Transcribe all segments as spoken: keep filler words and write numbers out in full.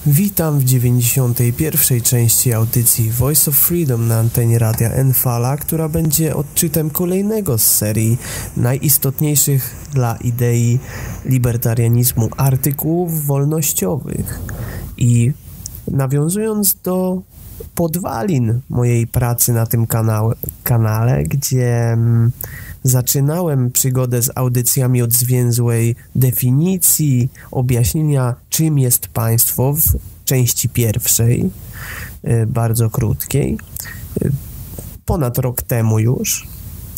Witam w dziewięćdziesiątej pierwszej części audycji Voice of Freedom na antenie Radia Enfala, która będzie odczytem kolejnego z serii najistotniejszych dla idei libertarianizmu artykułów wolnościowych. I nawiązując do podwalin mojej pracy na tym kanale, kanale gdzie mm, zaczynałem przygodę z audycjami od zwięzłej definicji, objaśnienia, czym jest państwo w części pierwszej, y, bardzo krótkiej, y, ponad rok temu już.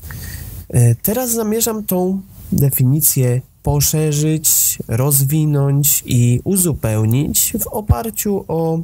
Y, teraz zamierzam tą definicję poszerzyć, rozwinąć i uzupełnić w oparciu o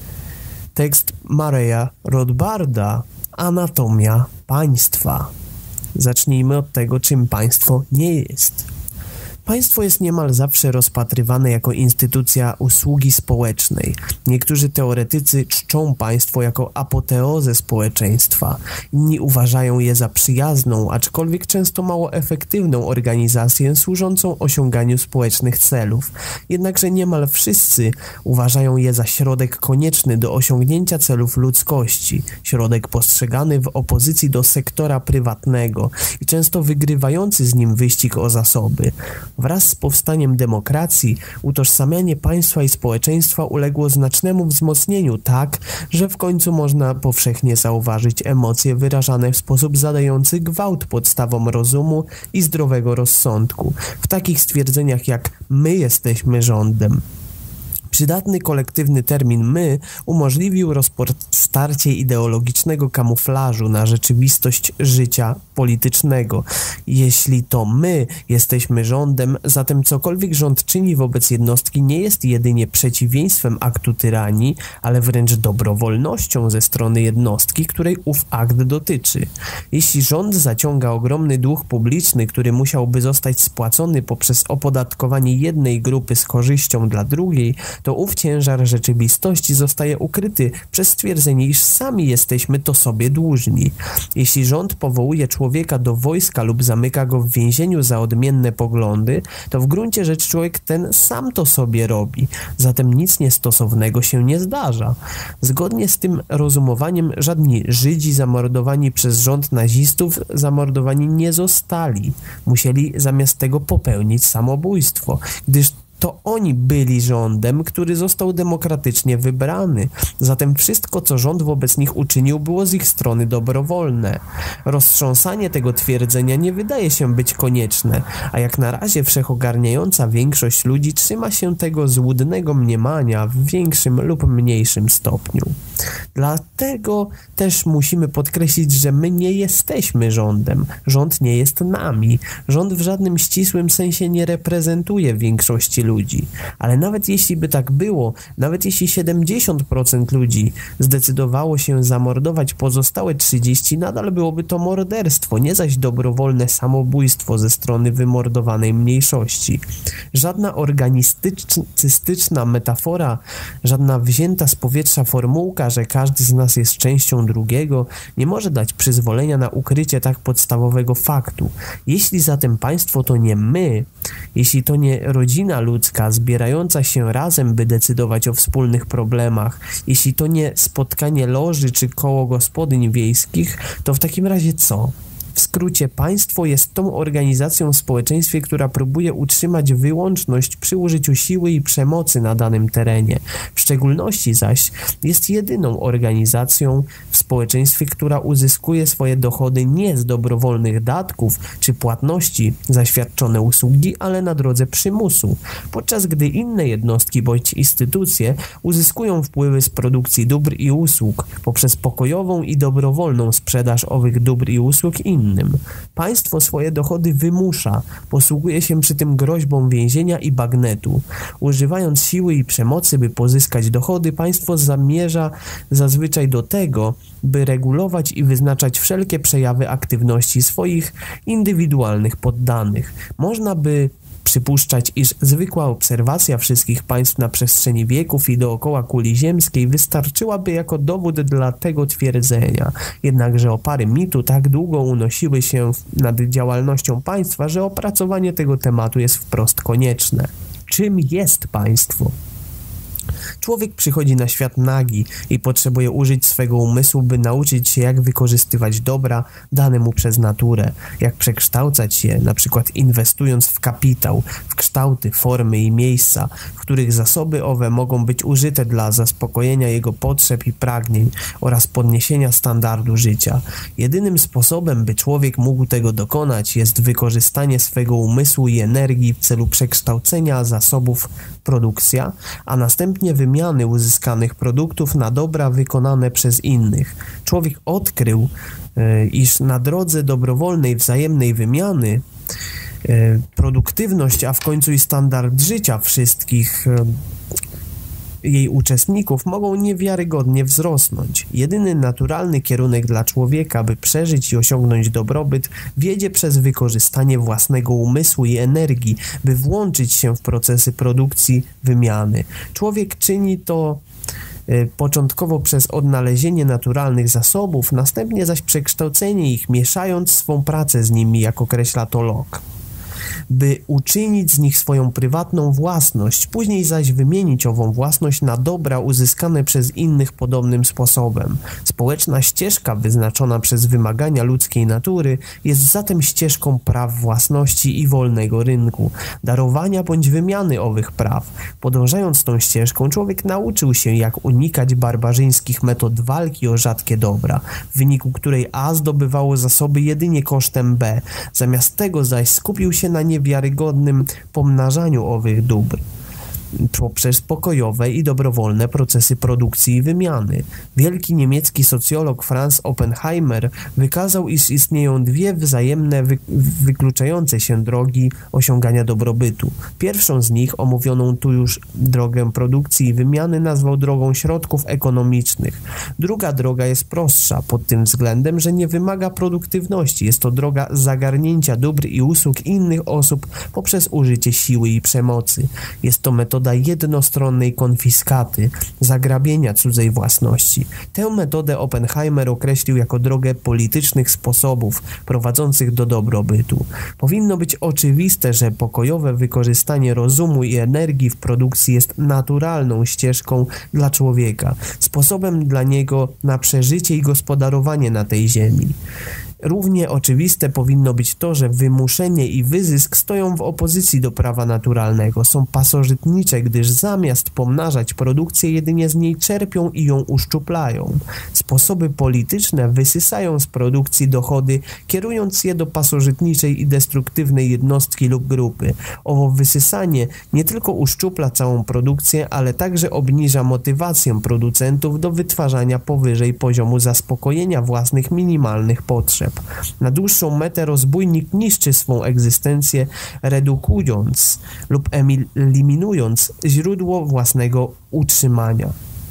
tekst Murraya Rothbarda Anatomia państwa. Zacznijmy od tego, czym państwo nie jest. Państwo jest niemal zawsze rozpatrywane jako instytucja usługi społecznej. Niektórzy teoretycy czczą państwo jako apoteozę społeczeństwa. Inni uważają je za przyjazną, aczkolwiek często mało efektywną organizację służącą osiąganiu społecznych celów. Jednakże niemal wszyscy uważają je za środek konieczny do osiągnięcia celów ludzkości. Środek postrzegany w opozycji do sektora prywatnego i często wygrywający z nim wyścig o zasoby. Wraz z powstaniem demokracji utożsamianie państwa i społeczeństwa uległo znacznemu wzmocnieniu tak, że w końcu można powszechnie zauważyć emocje wyrażane w sposób zadający gwałt podstawom rozumu i zdrowego rozsądku, w takich stwierdzeniach jak my jesteśmy rządem. Przydatny kolektywny termin my umożliwił rozpostarcie ideologicznego kamuflażu na rzeczywistość życia politycznego. Jeśli to my jesteśmy rządem, zatem cokolwiek rząd czyni wobec jednostki nie jest jedynie przeciwieństwem aktu tyranii, ale wręcz dobrowolnością ze strony jednostki, której ów akt dotyczy. Jeśli rząd zaciąga ogromny dług publiczny, który musiałby zostać spłacony poprzez opodatkowanie jednej grupy z korzyścią dla drugiej, to ów ciężar rzeczywistości zostaje ukryty przez stwierdzenie, iż sami jesteśmy to sobie dłużni. Jeśli rząd powołuje człowieka do wojska lub zamyka go w więzieniu za odmienne poglądy, to w gruncie rzeczy człowiek ten sam to sobie robi. Zatem nic niestosownego się nie zdarza. Zgodnie z tym rozumowaniem żadni Żydzi zamordowani przez rząd nazistów zamordowani nie zostali. Musieli zamiast tego popełnić samobójstwo, gdyż to oni byli rządem, który został demokratycznie wybrany. Zatem wszystko, co rząd wobec nich uczynił, było z ich strony dobrowolne. Roztrząsanie tego twierdzenia nie wydaje się być konieczne, a jak na razie wszechogarniająca większość ludzi trzyma się tego złudnego mniemania w większym lub mniejszym stopniu. Dlatego też musimy podkreślić, że my nie jesteśmy rządem. Rząd nie jest nami. Rząd w żadnym ścisłym sensie nie reprezentuje większości ludzi. ludzi. Ale nawet jeśli by tak było, nawet jeśli siedemdziesiąt procent ludzi zdecydowało się zamordować pozostałe trzydzieści procent, nadal byłoby to morderstwo, nie zaś dobrowolne samobójstwo ze strony wymordowanej mniejszości. Żadna organistyczna metafora, żadna wzięta z powietrza formułka, że każdy z nas jest częścią drugiego, nie może dać przyzwolenia na ukrycie tak podstawowego faktu. Jeśli zatem państwo to nie my, jeśli to nie rodzina ludzka, zbierająca się razem, by decydować o wspólnych problemach, jeśli to nie spotkanie loży czy koło gospodyń wiejskich, to w takim razie co? W skrócie, państwo jest tą organizacją w społeczeństwie, która próbuje utrzymać wyłączność przy użyciu siły i przemocy na danym terenie. W szczególności zaś jest jedyną organizacją w społeczeństwie, która uzyskuje swoje dochody nie z dobrowolnych datków czy płatności za świadczone usługi, ale na drodze przymusu, podczas gdy inne jednostki bądź instytucje uzyskują wpływy z produkcji dóbr i usług poprzez pokojową i dobrowolną sprzedaż owych dóbr i usług innym. Państwo swoje dochody wymusza, posługuje się przy tym groźbą więzienia i bagnetu. Używając siły i przemocy, by pozyskać dochody, państwo zamierza zazwyczaj do tego, by regulować i wyznaczać wszelkie przejawy aktywności swoich indywidualnych poddanych. Można by przypuszczać, iż zwykła obserwacja wszystkich państw na przestrzeni wieków i dookoła kuli ziemskiej wystarczyłaby jako dowód dla tego twierdzenia. Jednakże opary mitu tak długo unosiły się nad działalnością państwa, że opracowanie tego tematu jest wprost konieczne. Czym jest państwo? Człowiek przychodzi na świat nagi i potrzebuje użyć swego umysłu, by nauczyć się, jak wykorzystywać dobra dane mu przez naturę, jak przekształcać je, na przykład inwestując w kapitał, w kształty, formy i miejsca, w których zasoby owe mogą być użyte dla zaspokojenia jego potrzeb i pragnień oraz podniesienia standardu życia. Jedynym sposobem, by człowiek mógł tego dokonać, jest wykorzystanie swego umysłu i energii w celu przekształcenia zasobów produkcja, a następnie wymiany uzyskanych produktów na dobra wykonane przez innych. Człowiek odkrył, e, iż na drodze dobrowolnej wzajemnej wymiany e, produktywność, a w końcu i standard życia wszystkich e, jej uczestników mogą niewiarygodnie wzrosnąć. Jedyny naturalny kierunek dla człowieka, by przeżyć i osiągnąć dobrobyt, wiedzie przez wykorzystanie własnego umysłu i energii, by włączyć się w procesy produkcji, wymiany. Człowiek czyni to y, początkowo przez odnalezienie naturalnych zasobów, następnie zaś przekształcenie ich, mieszając swą pracę z nimi, jak określa to Locke, by uczynić z nich swoją prywatną własność, później zaś wymienić ową własność na dobra uzyskane przez innych podobnym sposobem. Społeczna ścieżka wyznaczona przez wymagania ludzkiej natury jest zatem ścieżką praw własności i wolnego rynku, darowania bądź wymiany owych praw. Podążając tą ścieżką, człowiek nauczył się, jak unikać barbarzyńskich metod walki o rzadkie dobra, w wyniku której A zdobywało zasoby jedynie kosztem B. Zamiast tego zaś skupił się na niewiarygodnym pomnażaniu owych dóbr poprzez pokojowe i dobrowolne procesy produkcji i wymiany. Wielki niemiecki socjolog Franz Oppenheimer wykazał, iż istnieją dwie wzajemne wy wykluczające się drogi osiągania dobrobytu. Pierwszą z nich, omówioną tu już drogę produkcji i wymiany, nazwał drogą środków ekonomicznych. Druga droga jest prostsza pod tym względem, że nie wymaga produktywności. Jest to droga zagarnięcia dóbr i usług innych osób poprzez użycie siły i przemocy. Jest to metoda jednostronnej konfiskaty, zagrabienia cudzej własności. Tę metodę Oppenheimer określił jako drogę politycznych sposobów prowadzących do dobrobytu. Powinno być oczywiste, że pokojowe wykorzystanie rozumu i energii w produkcji jest naturalną ścieżką dla człowieka, sposobem dla niego na przeżycie i gospodarowanie na tej ziemi. Równie oczywiste powinno być to, że wymuszenie i wyzysk stoją w opozycji do prawa naturalnego, są pasożytnicze, gdyż zamiast pomnażać produkcję, jedynie z niej czerpią i ją uszczuplają. Sposoby polityczne wysysają z produkcji dochody, kierując je do pasożytniczej i destruktywnej jednostki lub grupy. Owo wysysanie nie tylko uszczupla całą produkcję, ale także obniża motywację producentów do wytwarzania powyżej poziomu zaspokojenia własnych minimalnych potrzeb. Na dłuższą metę rozbójnik niszczy swą egzystencję, redukując lub eliminując źródło własnego utrzymania.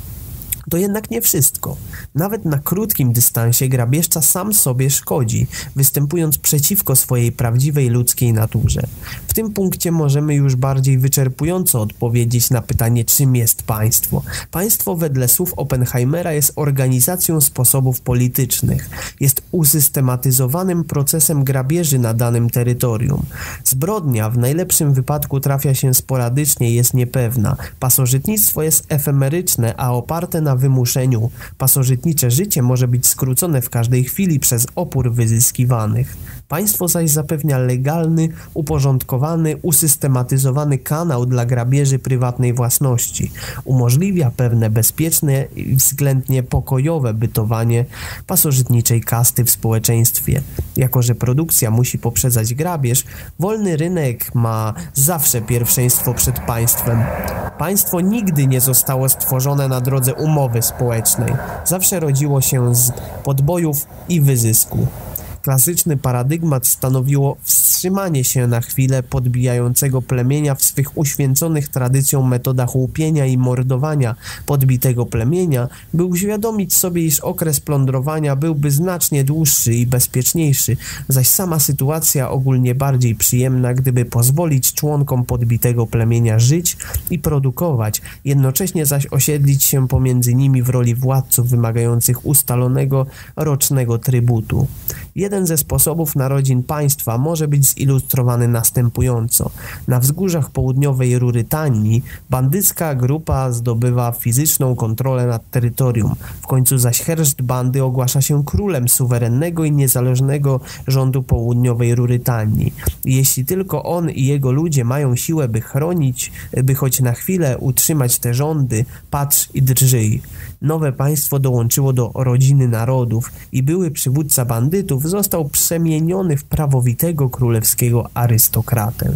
To jednak nie wszystko. Nawet na krótkim dystansie grabieżca sam sobie szkodzi, występując przeciwko swojej prawdziwej ludzkiej naturze. W tym punkcie możemy już bardziej wyczerpująco odpowiedzieć na pytanie, czym jest państwo. Państwo wedle słów Oppenheimera jest organizacją sposobów politycznych. Jest usystematyzowanym procesem grabieży na danym terytorium. Zbrodnia w najlepszym wypadku trafia się sporadycznie i jest niepewna. Pasożytnictwo jest efemeryczne, a oparte na wymuszeniu. Pasożytnicze życie może być skrócone w każdej chwili przez opór wyzyskiwanych. Państwo zaś zapewnia legalny, uporządkowany, usystematyzowany kanał dla grabieży prywatnej własności. Umożliwia pewne bezpieczne i względnie pokojowe bytowanie pasożytniczej kasty w społeczeństwie. Jako że produkcja musi poprzedzać grabież, wolny rynek ma zawsze pierwszeństwo przed państwem. Państwo nigdy nie zostało stworzone na drodze umowy społecznej. Zawsze rodziło się z podbojów i wyzysku. Klasyczny paradygmat stanowiło wstrzymanie się na chwilę podbijającego plemienia w swych uświęconych tradycją metodach łupienia i mordowania podbitego plemienia, by uświadomić sobie, iż okres plądrowania byłby znacznie dłuższy i bezpieczniejszy, zaś sama sytuacja ogólnie bardziej przyjemna, gdyby pozwolić członkom podbitego plemienia żyć i produkować, jednocześnie zaś osiedlić się pomiędzy nimi w roli władców wymagających ustalonego rocznego trybutu. Jeden ze sposobów narodzin państwa może być zilustrowany następująco. Na wzgórzach południowej Rurytanii bandycka grupa zdobywa fizyczną kontrolę nad terytorium. W końcu zaś herszt bandy ogłasza się królem suwerennego i niezależnego rządu południowej Rurytanii. Jeśli tylko on i jego ludzie mają siłę, by chronić, by choć na chwilę utrzymać te rządy, patrz i drżyj. Nowe państwo dołączyło do rodziny narodów i były przywódca bandytów został przemieniony w prawowitego królewskiego arystokratę.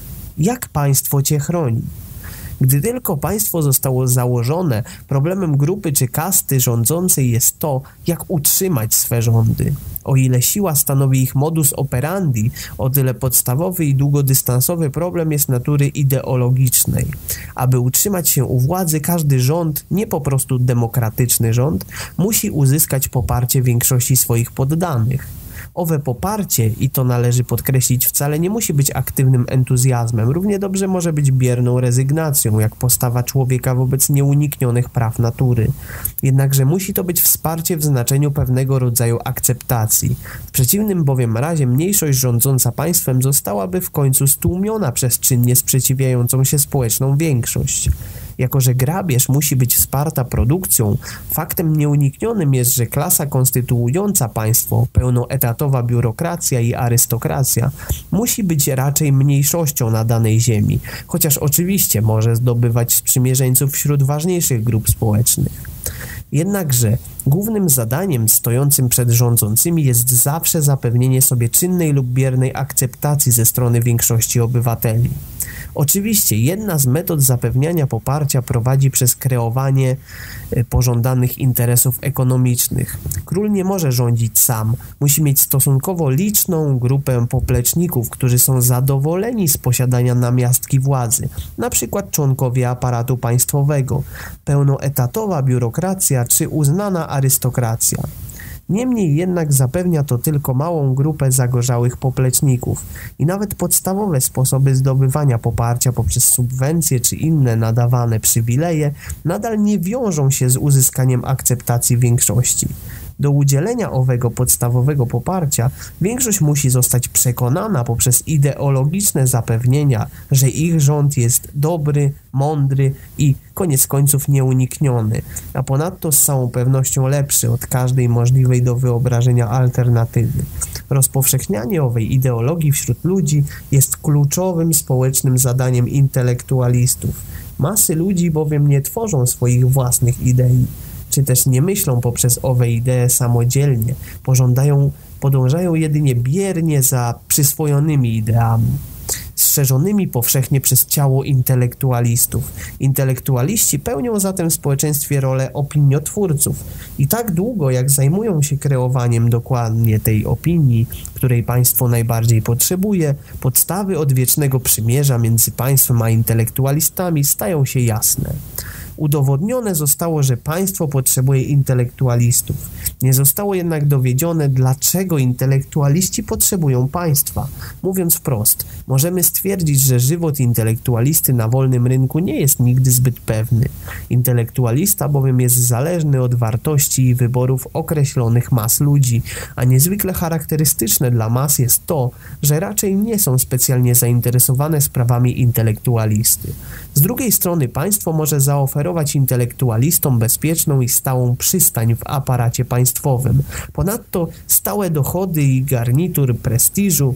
Jak państwo cię chroni? Gdy tylko państwo zostało założone, problemem grupy czy kasty rządzącej jest to, jak utrzymać swe rządy. O ile siła stanowi ich modus operandi, o tyle podstawowy i długodystansowy problem jest natury ideologicznej. Aby utrzymać się u władzy, każdy rząd, nie po prostu demokratyczny rząd, musi uzyskać poparcie większości swoich poddanych. Owe poparcie, i to należy podkreślić, wcale nie musi być aktywnym entuzjazmem, równie dobrze może być bierną rezygnacją, jak postawa człowieka wobec nieuniknionych praw natury. Jednakże musi to być wsparcie w znaczeniu pewnego rodzaju akceptacji. W przeciwnym bowiem razie mniejszość rządząca państwem zostałaby w końcu stłumiona przez czynnie sprzeciwiającą się społeczną większość. Jako że grabież musi być wsparta produkcją, faktem nieuniknionym jest, że klasa konstytuująca państwo, pełnoetatowa biurokracja i arystokracja, musi być raczej mniejszością na danej ziemi, chociaż oczywiście może zdobywać sprzymierzeńców wśród ważniejszych grup społecznych. Jednakże głównym zadaniem stojącym przed rządzącymi jest zawsze zapewnienie sobie czynnej lub biernej akceptacji ze strony większości obywateli. Oczywiście jedna z metod zapewniania poparcia prowadzi przez kreowanie pożądanych interesów ekonomicznych. Król nie może rządzić sam, musi mieć stosunkowo liczną grupę popleczników, którzy są zadowoleni z posiadania namiastki władzy, na przykład członkowie aparatu państwowego, pełnoetatowa biurokracja czy uznana arystokracja. Niemniej jednak zapewnia to tylko małą grupę zagorzałych popleczników i nawet podstawowe sposoby zdobywania poparcia poprzez subwencje czy inne nadawane przywileje nadal nie wiążą się z uzyskaniem akceptacji większości. Do udzielenia owego podstawowego poparcia większość musi zostać przekonana poprzez ideologiczne zapewnienia, że ich rząd jest dobry, mądry i koniec końców nieunikniony, a ponadto z całą pewnością lepszy od każdej możliwej do wyobrażenia alternatywy. Rozpowszechnianie owej ideologii wśród ludzi jest kluczowym społecznym zadaniem intelektualistów. Masy ludzi bowiem nie tworzą swoich własnych idei, czy też nie myślą poprzez owe idee samodzielnie, pożądają, podążają jedynie biernie za przyswojonymi ideami, strzeżonymi powszechnie przez ciało intelektualistów. Intelektualiści pełnią zatem w społeczeństwie rolę opiniotwórców i tak długo, jak zajmują się kreowaniem dokładnie tej opinii, której państwo najbardziej potrzebuje, podstawy odwiecznego przymierza między państwem a intelektualistami stają się jasne. Udowodnione zostało, że państwo potrzebuje intelektualistów. Nie zostało jednak dowiedzione, dlaczego intelektualiści potrzebują państwa. Mówiąc wprost, możemy stwierdzić, że żywot intelektualisty na wolnym rynku nie jest nigdy zbyt pewny. Intelektualista bowiem jest zależny od wartości i wyborów określonych mas ludzi, a niezwykle charakterystyczne dla mas jest to, że raczej nie są specjalnie zainteresowane sprawami intelektualisty. Z drugiej strony państwo może zaoferować intelektualistom bezpieczną i stałą przystań w aparacie państwowym. Ponadto stałe dochody i garnitur prestiżu.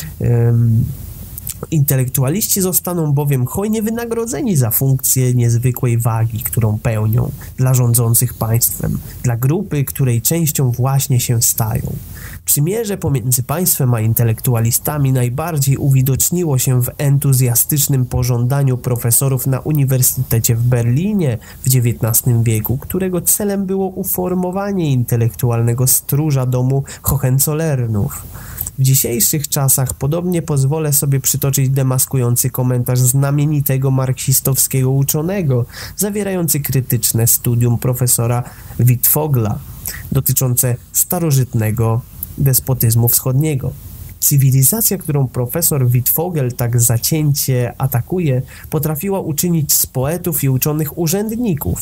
Ym, Intelektualiści zostaną bowiem hojnie wynagrodzeni za funkcję niezwykłej wagi, którą pełnią dla rządzących państwem, dla grupy, której częścią właśnie się stają. Przymierze pomiędzy państwem a intelektualistami najbardziej uwidoczniło się w entuzjastycznym pożądaniu profesorów na Uniwersytecie w Berlinie w dziewiętnastym wieku, którego celem było uformowanie intelektualnego stróża domu Hohenzollernów. W dzisiejszych czasach podobnie pozwolę sobie przytoczyć demaskujący komentarz znamienitego marksistowskiego uczonego, zawierający krytyczne studium profesora Wittfogla dotyczące starożytnego despotyzmu wschodniego. Cywilizacja, którą profesor Wittfogel tak zacięcie atakuje, potrafiła uczynić z poetów i uczonych urzędników.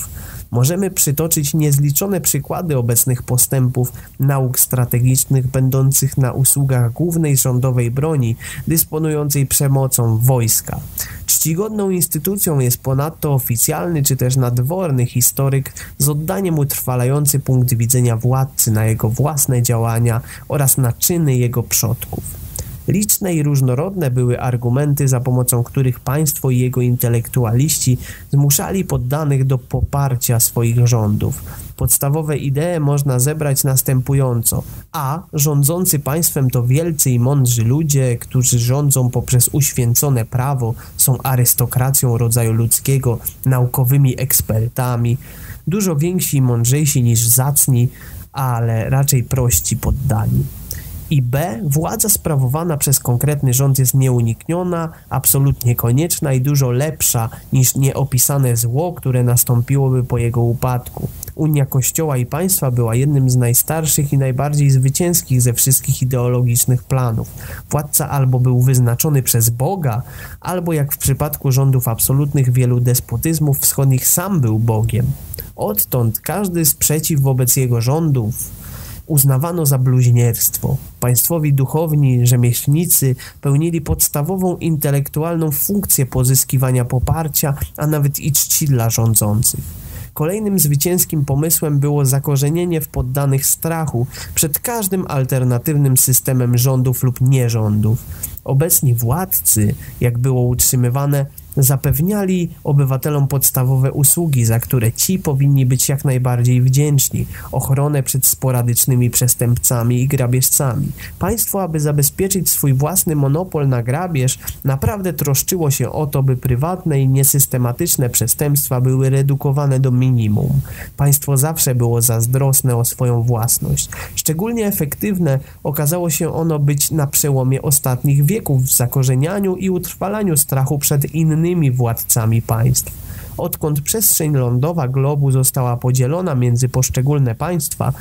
Możemy przytoczyć niezliczone przykłady obecnych postępów nauk strategicznych będących na usługach głównej rządowej broni dysponującej przemocą wojska. Czcigodną instytucją jest ponadto oficjalny czy też nadworny historyk z oddaniem utrwalający punkt widzenia władcy na jego własne działania oraz na czyny jego przodków. Liczne i różnorodne były argumenty, za pomocą których państwo i jego intelektualiści zmuszali poddanych do poparcia swoich rządów. Podstawowe idee można zebrać następująco. A. Rządzący państwem to wielcy i mądrzy ludzie, którzy rządzą poprzez uświęcone prawo, są arystokracją rodzaju ludzkiego, naukowymi ekspertami, dużo więksi i mądrzejsi niż zacni, ale raczej prości poddani. I B. Władza sprawowana przez konkretny rząd jest nieunikniona, absolutnie konieczna i dużo lepsza niż nieopisane zło, które nastąpiłoby po jego upadku. Unia Kościoła i państwa była jednym z najstarszych i najbardziej zwycięskich ze wszystkich ideologicznych planów. Władca albo był wyznaczony przez Boga, albo jak w przypadku rządów absolutnych wielu despotyzmów wschodnich sam był Bogiem. Odtąd każdy sprzeciw wobec jego rządów uznawano za bluźnierstwo. Państwowi duchowni, rzemieślnicy pełnili podstawową intelektualną funkcję pozyskiwania poparcia, a nawet i czci dla rządzących. Kolejnym zwycięskim pomysłem było zakorzenienie w poddanych strachu przed każdym alternatywnym systemem rządów lub nierządów. Obecni władcy, jak było utrzymywane, zapewniali obywatelom podstawowe usługi, za które ci powinni być jak najbardziej wdzięczni, ochronę przed sporadycznymi przestępcami i grabieżcami. Państwo, aby zabezpieczyć swój własny monopol na grabież, naprawdę troszczyło się o to, by prywatne i niesystematyczne przestępstwa były redukowane do minimum. Państwo zawsze było zazdrosne o swoją własność. Szczególnie efektywne okazało się ono być na przełomie ostatnich wieków w zakorzenianiu i utrwalaniu strachu przed innymi władcami państw. Odkąd przestrzeń lądowa globu została podzielona między poszczególne państwa,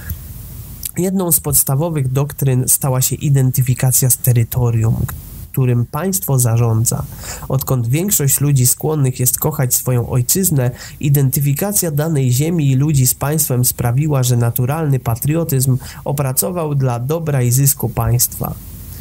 jedną z podstawowych doktryn stała się identyfikacja z terytorium, którym państwo zarządza. Odkąd większość ludzi skłonnych jest kochać swoją ojczyznę, identyfikacja danej ziemi i ludzi z państwem sprawiła, że naturalny patriotyzm opracował dla dobra i zysku państwa.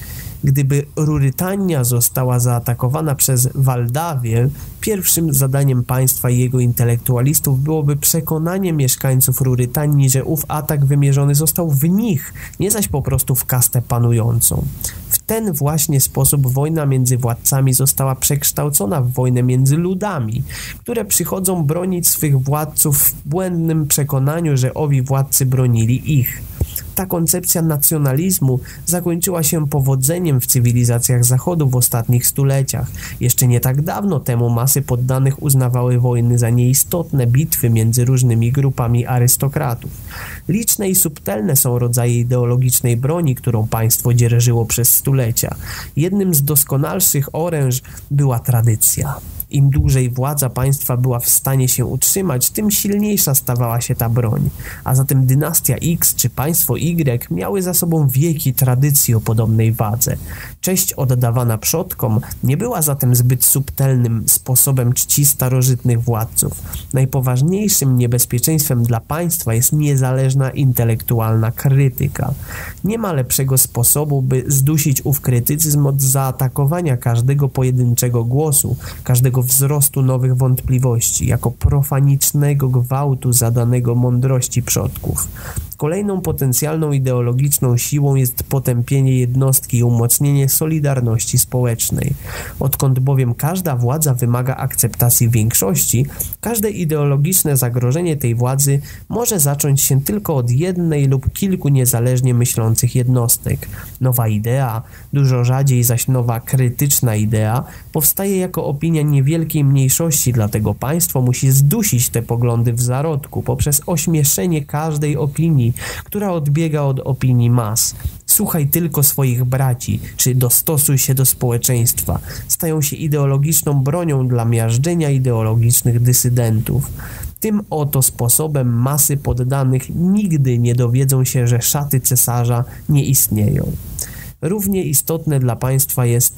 Gdyby Rurytania została zaatakowana przez Waldawię, pierwszym zadaniem państwa i jego intelektualistów byłoby przekonanie mieszkańców Rurytanii, że ów atak wymierzony został w nich, nie zaś po prostu w kastę panującą. W ten właśnie sposób wojna między władcami została przekształcona w wojnę między ludami, które przychodzą bronić swych władców w błędnym przekonaniu, że owi władcy bronili ich. Ta koncepcja nacjonalizmu zakończyła się powodzeniem w cywilizacjach Zachodu w ostatnich stuleciach. Jeszcze nie tak dawno temu masy poddanych uznawały wojny za nieistotne bitwy między różnymi grupami arystokratów. Liczne i subtelne są rodzaje ideologicznej broni, którą państwo dzierżyło przez stulecia. Jednym z doskonalszych oręż była tradycja. Im dłużej władza państwa była w stanie się utrzymać, tym silniejsza stawała się ta broń. A zatem dynastia X czy państwo Y miały za sobą wieki tradycji o podobnej wadze. Cześć oddawana przodkom nie była zatem zbyt subtelnym sposobem czci starożytnych władców. Najpoważniejszym niebezpieczeństwem dla państwa jest niezależna intelektualna krytyka. Nie ma lepszego sposobu, by zdusić ów krytycyzm od zaatakowania każdego pojedynczego głosu, każdego wzrostu nowych wątpliwości, jako profanicznego gwałtu zadanego mądrości przodków. Kolejną potencjalną ideologiczną siłą jest potępienie jednostki i umocnienie solidarności społecznej. Odkąd bowiem każda władza wymaga akceptacji większości, każde ideologiczne zagrożenie tej władzy może zacząć się tylko od jednej lub kilku niezależnie myślących jednostek. Nowa idea, dużo rzadziej zaś nowa krytyczna idea, powstaje jako opinia niewielkiej mniejszości, dlatego państwo musi zdusić te poglądy w zarodku poprzez ośmieszenie każdej opinii, która odbiega od opinii mas. Słuchaj tylko swoich braci, czy dostosuj się do społeczeństwa. Stają się ideologiczną bronią dla miażdżenia ideologicznych dysydentów. Tym oto sposobem masy poddanych nigdy nie dowiedzą się, że szaty cesarza nie istnieją. Równie istotne dla państwa jest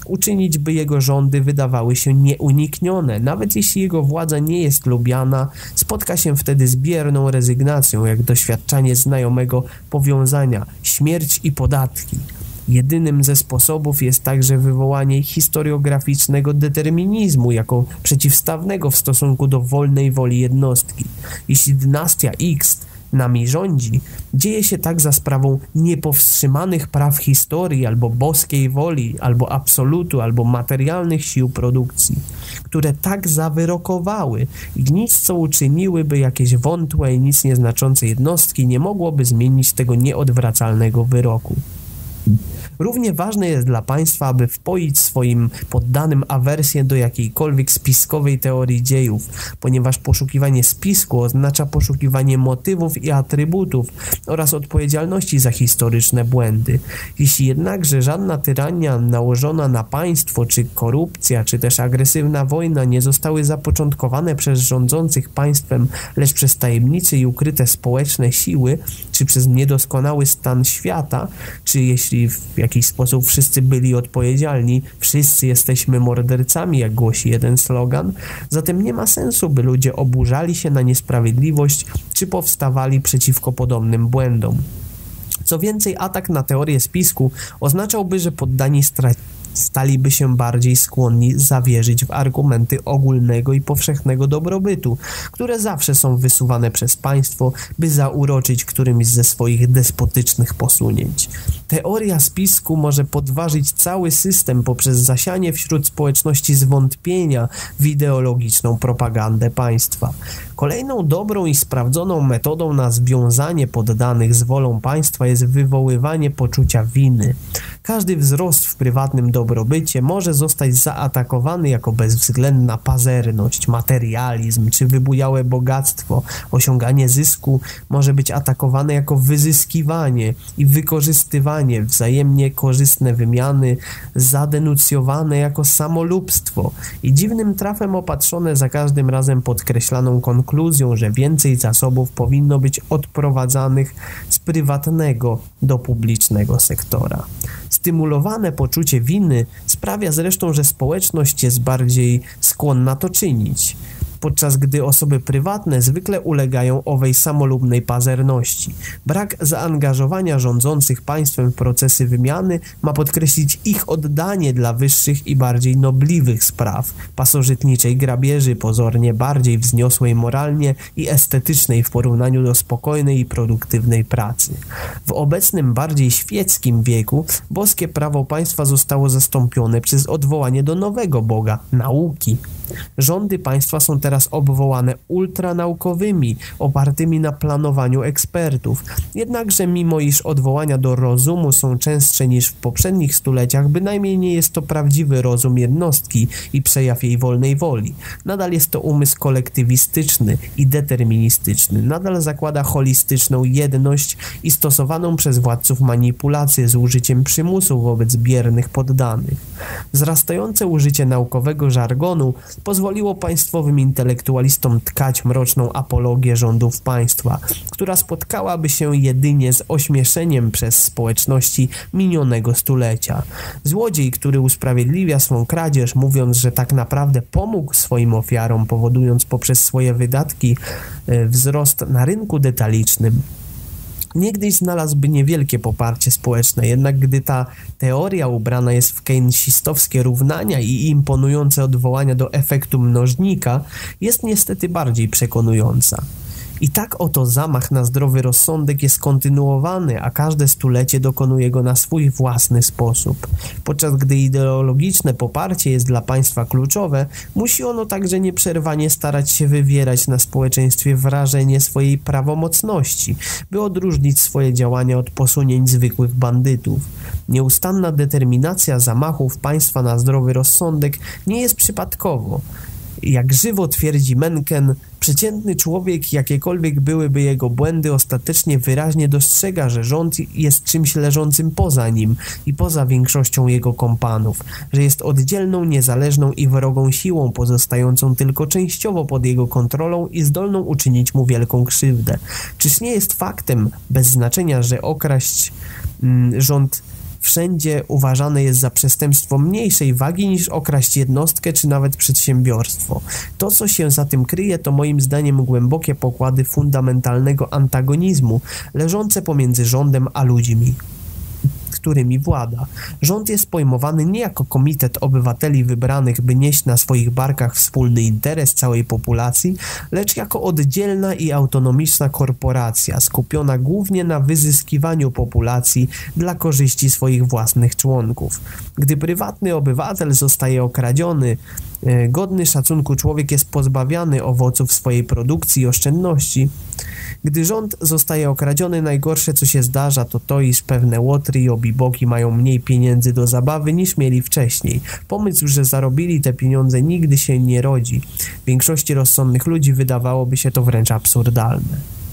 uczynić, by jego rządy wydawały się nieuniknione. Nawet jeśli jego władza nie jest lubiana, spotka się wtedy z bierną rezygnacją, jak doświadczanie znajomego powiązania śmierć i podatki. Jedynym ze sposobów jest także wywołanie historiograficznego determinizmu jako przeciwstawnego w stosunku do wolnej woli jednostki. Jeśli dynastia X nami rządzi, dzieje się tak za sprawą niepowstrzymanych praw historii, albo boskiej woli, albo absolutu, albo materialnych sił produkcji, które tak zawyrokowały i nic, co uczyniłyby jakieś wątłe i nic nieznaczące jednostki, nie mogłoby zmienić tego nieodwracalnego wyroku. Równie ważne jest dla państwa, aby wpoić swoim poddanym awersję do jakiejkolwiek spiskowej teorii dziejów, ponieważ poszukiwanie spisku oznacza poszukiwanie motywów i atrybutów oraz odpowiedzialności za historyczne błędy. Jeśli jednakże żadna tyrania nałożona na państwo, czy korupcja, czy też agresywna wojna nie zostały zapoczątkowane przez rządzących państwem, lecz przez tajemnicze i ukryte społeczne siły, czy przez niedoskonały stan świata, czy jeśli w jakiś sposób wszyscy byli odpowiedzialni, wszyscy jesteśmy mordercami, jak głosi jeden slogan, zatem nie ma sensu, by ludzie oburzali się na niesprawiedliwość, czy powstawali przeciwko podobnym błędom. Co więcej, atak na teorię spisku oznaczałby, że poddani stracili staliby się bardziej skłonni zawierzyć w argumenty ogólnego i powszechnego dobrobytu, które zawsze są wysuwane przez państwo, by zauroczyć którymś ze swoich despotycznych posunięć. Teoria spisku może podważyć cały system poprzez zasianie wśród społeczności zwątpienia w ideologiczną propagandę państwa. Kolejną dobrą i sprawdzoną metodą na związanie poddanych z wolą państwa jest wywoływanie poczucia winy. Każdy wzrost w prywatnym dobrobycie może zostać zaatakowany jako bezwzględna pazerność, materializm czy wybujałe bogactwo. Osiąganie zysku może być atakowane jako wyzyskiwanie i wykorzystywanie, wzajemnie korzystne wymiany, zadenuncjowane jako samolubstwo i dziwnym trafem opatrzone za każdym razem podkreślaną konkluzją, że więcej zasobów powinno być odprowadzanych z prywatnego do publicznego sektora. Stymulowane poczucie winy sprawia zresztą, że społeczność jest bardziej skłonna to czynić, podczas gdy osoby prywatne zwykle ulegają owej samolubnej pazerności. Brak zaangażowania rządzących państwem w procesy wymiany ma podkreślić ich oddanie dla wyższych i bardziej nobliwych spraw, pasożytniczej grabieży pozornie bardziej wzniosłej moralnie i estetycznej w porównaniu do spokojnej i produktywnej pracy. W obecnym, bardziej świeckim wieku boskie prawo państwa zostało zastąpione przez odwołanie do nowego Boga, nauki. Rządy państwa są teraz obwołane ultranaukowymi, opartymi na planowaniu ekspertów. Jednakże mimo iż odwołania do rozumu są częstsze niż w poprzednich stuleciach, bynajmniej nie jest to prawdziwy rozum jednostki i przejaw jej wolnej woli. Nadal jest to umysł kolektywistyczny i deterministyczny. Nadal zakłada holistyczną jedność i stosowaną przez władców manipulację z użyciem przymusu wobec biernych poddanych. Wzrastające użycie naukowego żargonu pozwoliło państwowym intelektualistom tkać mroczną apologię rządów państwa, która spotkałaby się jedynie z ośmieszeniem przez społeczności minionego stulecia. Złodziej, który usprawiedliwia swą kradzież, mówiąc, że tak naprawdę pomógł swoim ofiarom, powodując poprzez swoje wydatki wzrost na rynku detalicznym, niegdyś znalazłby niewielkie poparcie społeczne, jednak gdy ta teoria ubrana jest w keynesistowskie równania i imponujące odwołania do efektu mnożnika, jest niestety bardziej przekonująca. I tak oto zamach na zdrowy rozsądek jest kontynuowany, a każde stulecie dokonuje go na swój własny sposób. Podczas gdy ideologiczne poparcie jest dla państwa kluczowe, musi ono także nieprzerwanie starać się wywierać na społeczeństwie wrażenie swojej prawomocności, by odróżnić swoje działania od posunięć zwykłych bandytów. Nieustanna determinacja zamachów państwa na zdrowy rozsądek nie jest przypadkowo. Jak żywo twierdzi Mencken, przeciętny człowiek, jakiekolwiek byłyby jego błędy, ostatecznie wyraźnie dostrzega, że rząd jest czymś leżącym poza nim i poza większością jego kompanów, że jest oddzielną, niezależną i wrogą siłą, pozostającą tylko częściowo pod jego kontrolą i zdolną uczynić mu wielką krzywdę. Czyż nie jest faktem bez znaczenia, że okraść mm, rząd wszędzie uważane jest za przestępstwo mniejszej wagi niż okraść jednostkę czy nawet przedsiębiorstwo. To, co się za tym kryje, to moim zdaniem głębokie pokłady fundamentalnego antagonizmu leżące pomiędzy rządem a ludźmi, którymi włada. Rząd jest pojmowany nie jako komitet obywateli wybranych, by nieść na swoich barkach wspólny interes całej populacji, lecz jako oddzielna i autonomiczna korporacja, skupiona głównie na wyzyskiwaniu populacji dla korzyści swoich własnych członków. Gdy prywatny obywatel zostaje okradziony, godny szacunku człowiek jest pozbawiany owoców swojej produkcji i oszczędności. Gdy rząd zostaje okradziony, najgorsze co się zdarza to to, iż pewne łotry i obiboki mają mniej pieniędzy do zabawy niż mieli wcześniej. Pomysł, że zarobili te pieniądze, nigdy się nie rodzi. Większości rozsądnych ludzi wydawałoby się to wręcz absurdalne.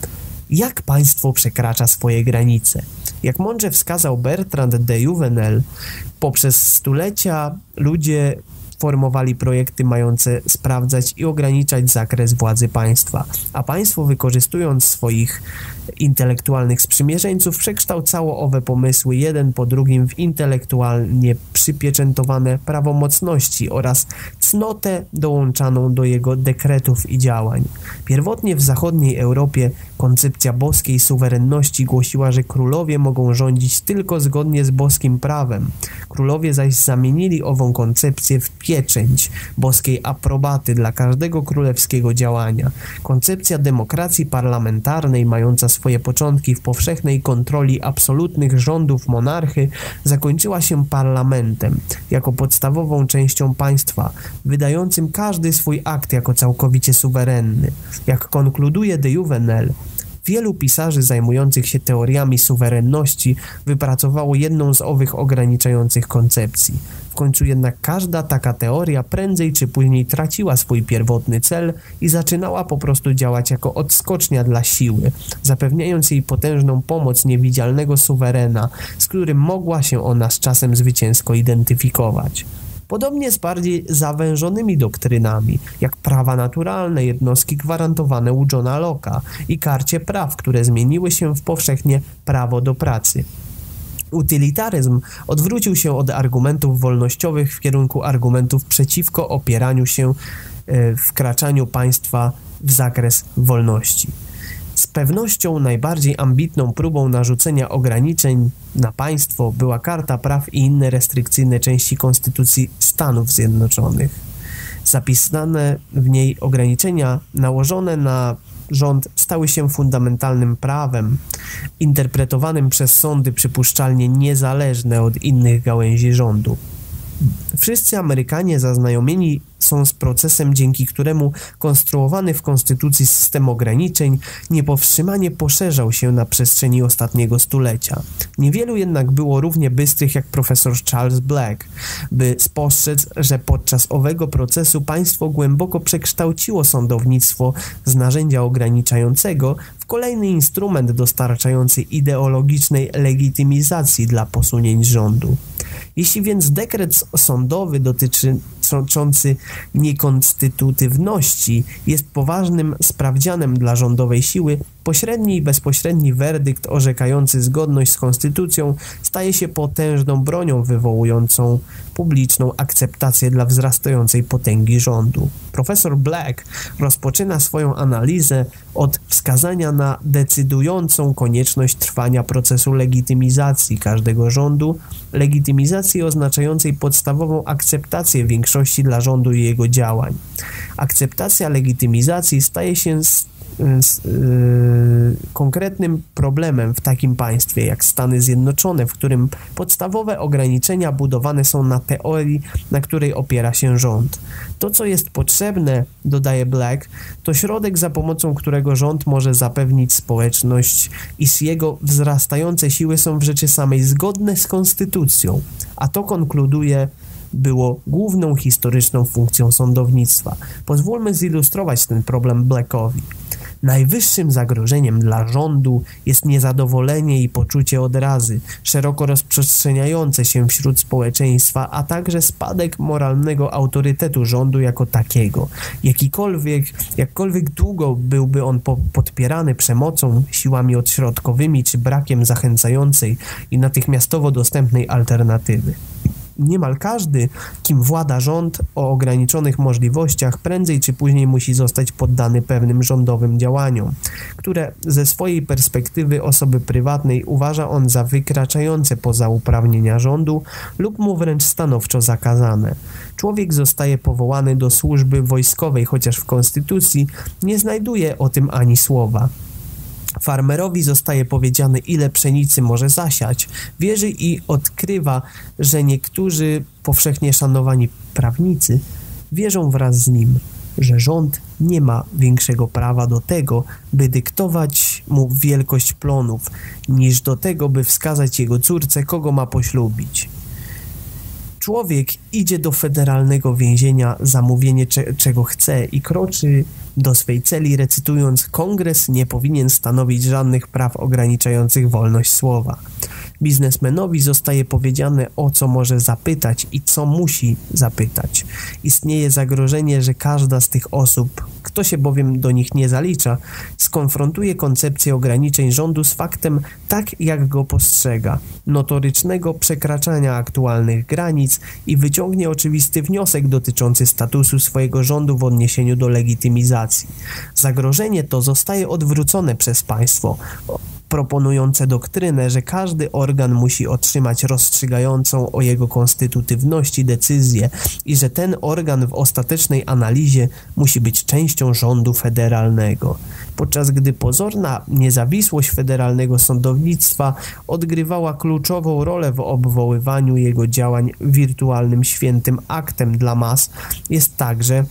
Jak państwo przekracza swoje granice? Jak mądrze wskazał Bertrand de Jouvenel, poprzez stulecia ludzie formowali projekty mające sprawdzać i ograniczać zakres władzy państwa, a państwo, wykorzystując swoich intelektualnych sprzymierzeńców, przekształcało owe pomysły jeden po drugim w intelektualnie przypieczętowane prawomocności oraz cnotę dołączaną do jego dekretów i działań. Pierwotnie w zachodniej Europie koncepcja boskiej suwerenności głosiła, że królowie mogą rządzić tylko zgodnie z boskim prawem. Królowie zaś zamienili ową koncepcję w pieczęć boskiej aprobaty dla każdego królewskiego działania. Koncepcja demokracji parlamentarnej, mająca swoje początki w powszechnej kontroli absolutnych rządów monarchy, zakończyła się parlamentem, jako podstawową częścią państwa, wydającym każdy swój akt jako całkowicie suwerenny. Jak konkluduje de Jouvenel, wielu pisarzy zajmujących się teoriami suwerenności wypracowało jedną z owych ograniczających koncepcji. W końcu jednak każda taka teoria prędzej czy później traciła swój pierwotny cel i zaczynała po prostu działać jako odskocznia dla siły, zapewniając jej potężną pomoc niewidzialnego suwerena, z którym mogła się ona z czasem zwycięsko identyfikować. Podobnie z bardziej zawężonymi doktrynami, jak prawa naturalne, jednostki gwarantowane u Johna Locke'a i karcie praw, które zmieniły się w powszechnie prawo do pracy. Utylitaryzm odwrócił się od argumentów wolnościowych w kierunku argumentów przeciwko opieraniu się, e, wkraczaniu państwa w zakres wolności. Z pewnością najbardziej ambitną próbą narzucenia ograniczeń na państwo była Karta Praw i inne restrykcyjne części Konstytucji Stanów Zjednoczonych. Zapisane w niej ograniczenia nałożone na rząd stały się fundamentalnym prawem, interpretowanym przez sądy przypuszczalnie niezależne od innych gałęzi rządu. Wszyscy Amerykanie zaznajomieni są z procesem, dzięki któremu konstruowany w konstytucji system ograniczeń niepowstrzymanie poszerzał się na przestrzeni ostatniego stulecia. Niewielu jednak było równie bystrych jak profesor Charles Black, by spostrzec, że podczas owego procesu państwo głęboko przekształciło sądownictwo z narzędzia ograniczającego w kolejny instrument dostarczający ideologicznej legitymizacji dla posunięć rządu. Jeśli więc dekret sądowy dotyczący niekonstytutywności jest poważnym sprawdzianem dla rządowej siły, pośredni i bezpośredni werdykt orzekający zgodność z konstytucją staje się potężną bronią wywołującą publiczną akceptację dla wzrastającej potęgi rządu. Profesor Black rozpoczyna swoją analizę od wskazania na decydującą konieczność trwania procesu legitymizacji każdego rządu, legitymizacji oznaczającej podstawową akceptację większości dla rządu i jego działań. Akceptacja legitymizacji staje się z Z, yy, konkretnym problemem w takim państwie jak Stany Zjednoczone, w którym podstawowe ograniczenia budowane są na teorii, na której opiera się rząd. To, co jest potrzebne, dodaje Black, to środek, za pomocą którego rząd może zapewnić społeczność, iż jego wzrastające siły są w rzeczy samej zgodne z konstytucją, a to konkluduje było główną historyczną funkcją sądownictwa. Pozwólmy zilustrować ten problem Blackowi. Najwyższym zagrożeniem dla rządu jest niezadowolenie i poczucie odrazy, szeroko rozprzestrzeniające się wśród społeczeństwa, a także spadek moralnego autorytetu rządu jako takiego. Jakikolwiek, jakkolwiek długo byłby on po, podpierany przemocą, siłami odśrodkowymi czy brakiem zachęcającej i natychmiastowo dostępnej alternatywy. Niemal każdy, kim włada rząd o ograniczonych możliwościach, prędzej czy później musi zostać poddany pewnym rządowym działaniom, które ze swojej perspektywy osoby prywatnej uważa on za wykraczające poza uprawnienia rządu lub mu wręcz stanowczo zakazane. Człowiek zostaje powołany do służby wojskowej, chociaż w konstytucji nie znajduje o tym ani słowa. Farmerowi zostaje powiedziane, ile pszenicy może zasiać. Wierzy i odkrywa, że niektórzy powszechnie szanowani prawnicy wierzą wraz z nim, że rząd nie ma większego prawa do tego, by dyktować mu wielkość plonów, niż do tego, by wskazać jego córce, kogo ma poślubić. Człowiek idzie do federalnego więzienia za mówienie cze czego chce i kroczy do swej celi, recytując: Kongres nie powinien stanowić żadnych praw ograniczających wolność słowa. Biznesmenowi zostaje powiedziane, o co może zapytać i co musi zapytać. Istnieje zagrożenie, że każda z tych osób, kto się bowiem do nich nie zalicza, skonfrontuje koncepcję ograniczeń rządu z faktem tak, jak go postrzega, notorycznego przekraczania aktualnych granic i wyciągnie oczywisty wniosek dotyczący statusu swojego rządu w odniesieniu do legitymizacji. Zagrożenie to zostaje odwrócone przez państwo, proponujące doktrynę, że każdy organ musi otrzymać rozstrzygającą o jego konstytutywności decyzję i że ten organ w ostatecznej analizie musi być częścią rządu federalnego. Podczas gdy pozorna niezawisłość federalnego sądownictwa odgrywała kluczową rolę w obwoływaniu jego działań wirtualnym świętym aktem dla mas, jest także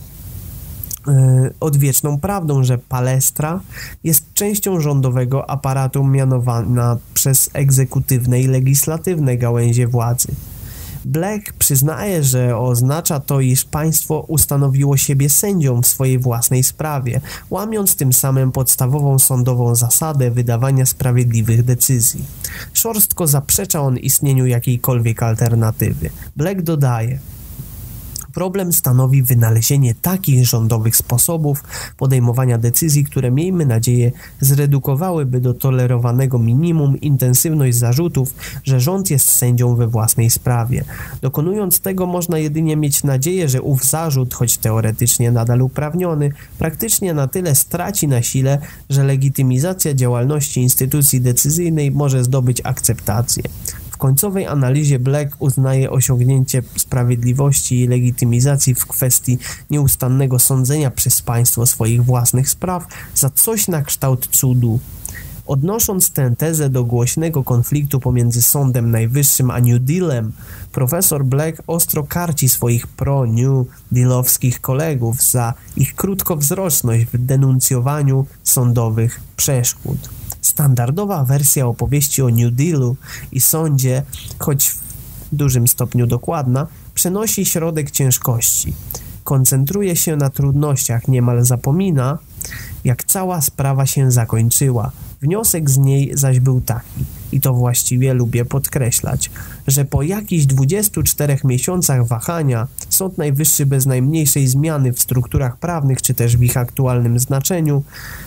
odwieczną prawdą, że palestra jest częścią rządowego aparatu mianowana przez egzekutywne i legislatywne gałęzie władzy. Black przyznaje, że oznacza to, iż państwo ustanowiło siebie sędzią w swojej własnej sprawie, łamiąc tym samym podstawową sądową zasadę wydawania sprawiedliwych decyzji. Szorstko zaprzecza on istnieniu jakiejkolwiek alternatywy. Black dodaje: problem stanowi wynalezienie takich rządowych sposobów podejmowania decyzji, które, miejmy nadzieję, zredukowałyby do tolerowanego minimum intensywność zarzutów, że rząd jest sędzią we własnej sprawie. Dokonując tego, można jedynie mieć nadzieję, że ów zarzut, choć teoretycznie nadal uprawniony, praktycznie na tyle straci na sile, że legitymizacja działalności instytucji decyzyjnej może zdobyć akceptację. W końcowej analizie Black uznaje osiągnięcie sprawiedliwości i legitymizacji w kwestii nieustannego sądzenia przez państwo swoich własnych spraw za coś na kształt cudu. Odnosząc tę tezę do głośnego konfliktu pomiędzy Sądem Najwyższym a New Dealem, profesor Black ostro karci swoich pro-New Dealowskich kolegów za ich krótkowzroczność w denuncjowaniu sądowych przeszkód. Standardowa wersja opowieści o New Dealu i sądzie, choć w dużym stopniu dokładna, przenosi środek ciężkości. Koncentruje się na trudnościach, niemal zapomina, jak cała sprawa się zakończyła. Wniosek z niej zaś był taki, i to właściwie lubię podkreślać, że po jakichś dwudziestu czterech miesiącach wahania Sąd Najwyższy bez najmniejszej zmiany w strukturach prawnych czy też w ich aktualnym znaczeniu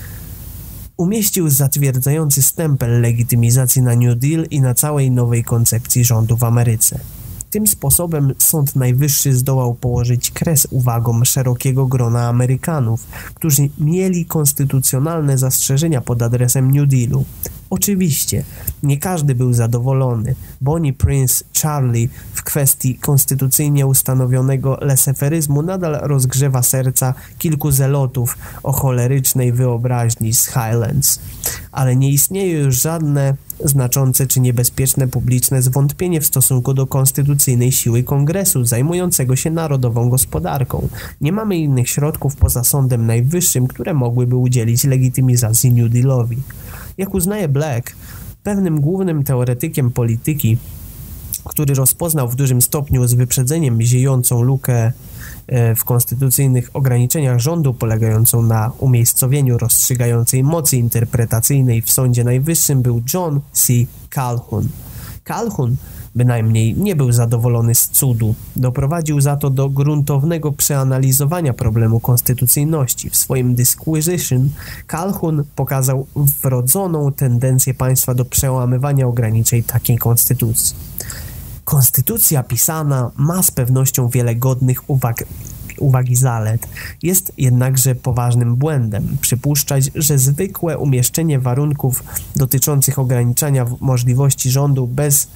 umieścił zatwierdzający stempel legitymizacji na New Deal i na całej nowej koncepcji rządu w Ameryce. Tym sposobem Sąd Najwyższy zdołał położyć kres uwagom szerokiego grona Amerykanów, którzy mieli konstytucjonalne zastrzeżenia pod adresem New Dealu. Oczywiście, nie każdy był zadowolony. Bonnie Prince Charlie w kwestii konstytucyjnie ustanowionego leseferyzmu nadal rozgrzewa serca kilku zelotów o cholerycznej wyobraźni z Highlands. Ale nie istnieje już żadne znaczące czy niebezpieczne publiczne zwątpienie w stosunku do konstytucyjnej siły Kongresu zajmującego się narodową gospodarką. Nie mamy innych środków poza Sądem Najwyższym, które mogłyby udzielić legitymizacji New Dealowi. Jak uznaje Black, pewnym głównym teoretykiem polityki który rozpoznał w dużym stopniu z wyprzedzeniem ziejącą lukę w konstytucyjnych ograniczeniach rządu polegającą na umiejscowieniu rozstrzygającej mocy interpretacyjnej w Sądzie Najwyższym, był John C. Calhoun. Calhoun bynajmniej nie był zadowolony z cudu. Doprowadził za to do gruntownego przeanalizowania problemu konstytucyjności. W swoim Disquisition Calhoun pokazał wrodzoną tendencję państwa do przełamywania ograniczeń takiej konstytucji. Konstytucja pisana ma z pewnością wiele godnych uwag, uwagi zalet. Jest jednakże poważnym błędem przypuszczać, że zwykłe umieszczenie warunków dotyczących ograniczania możliwości rządu bez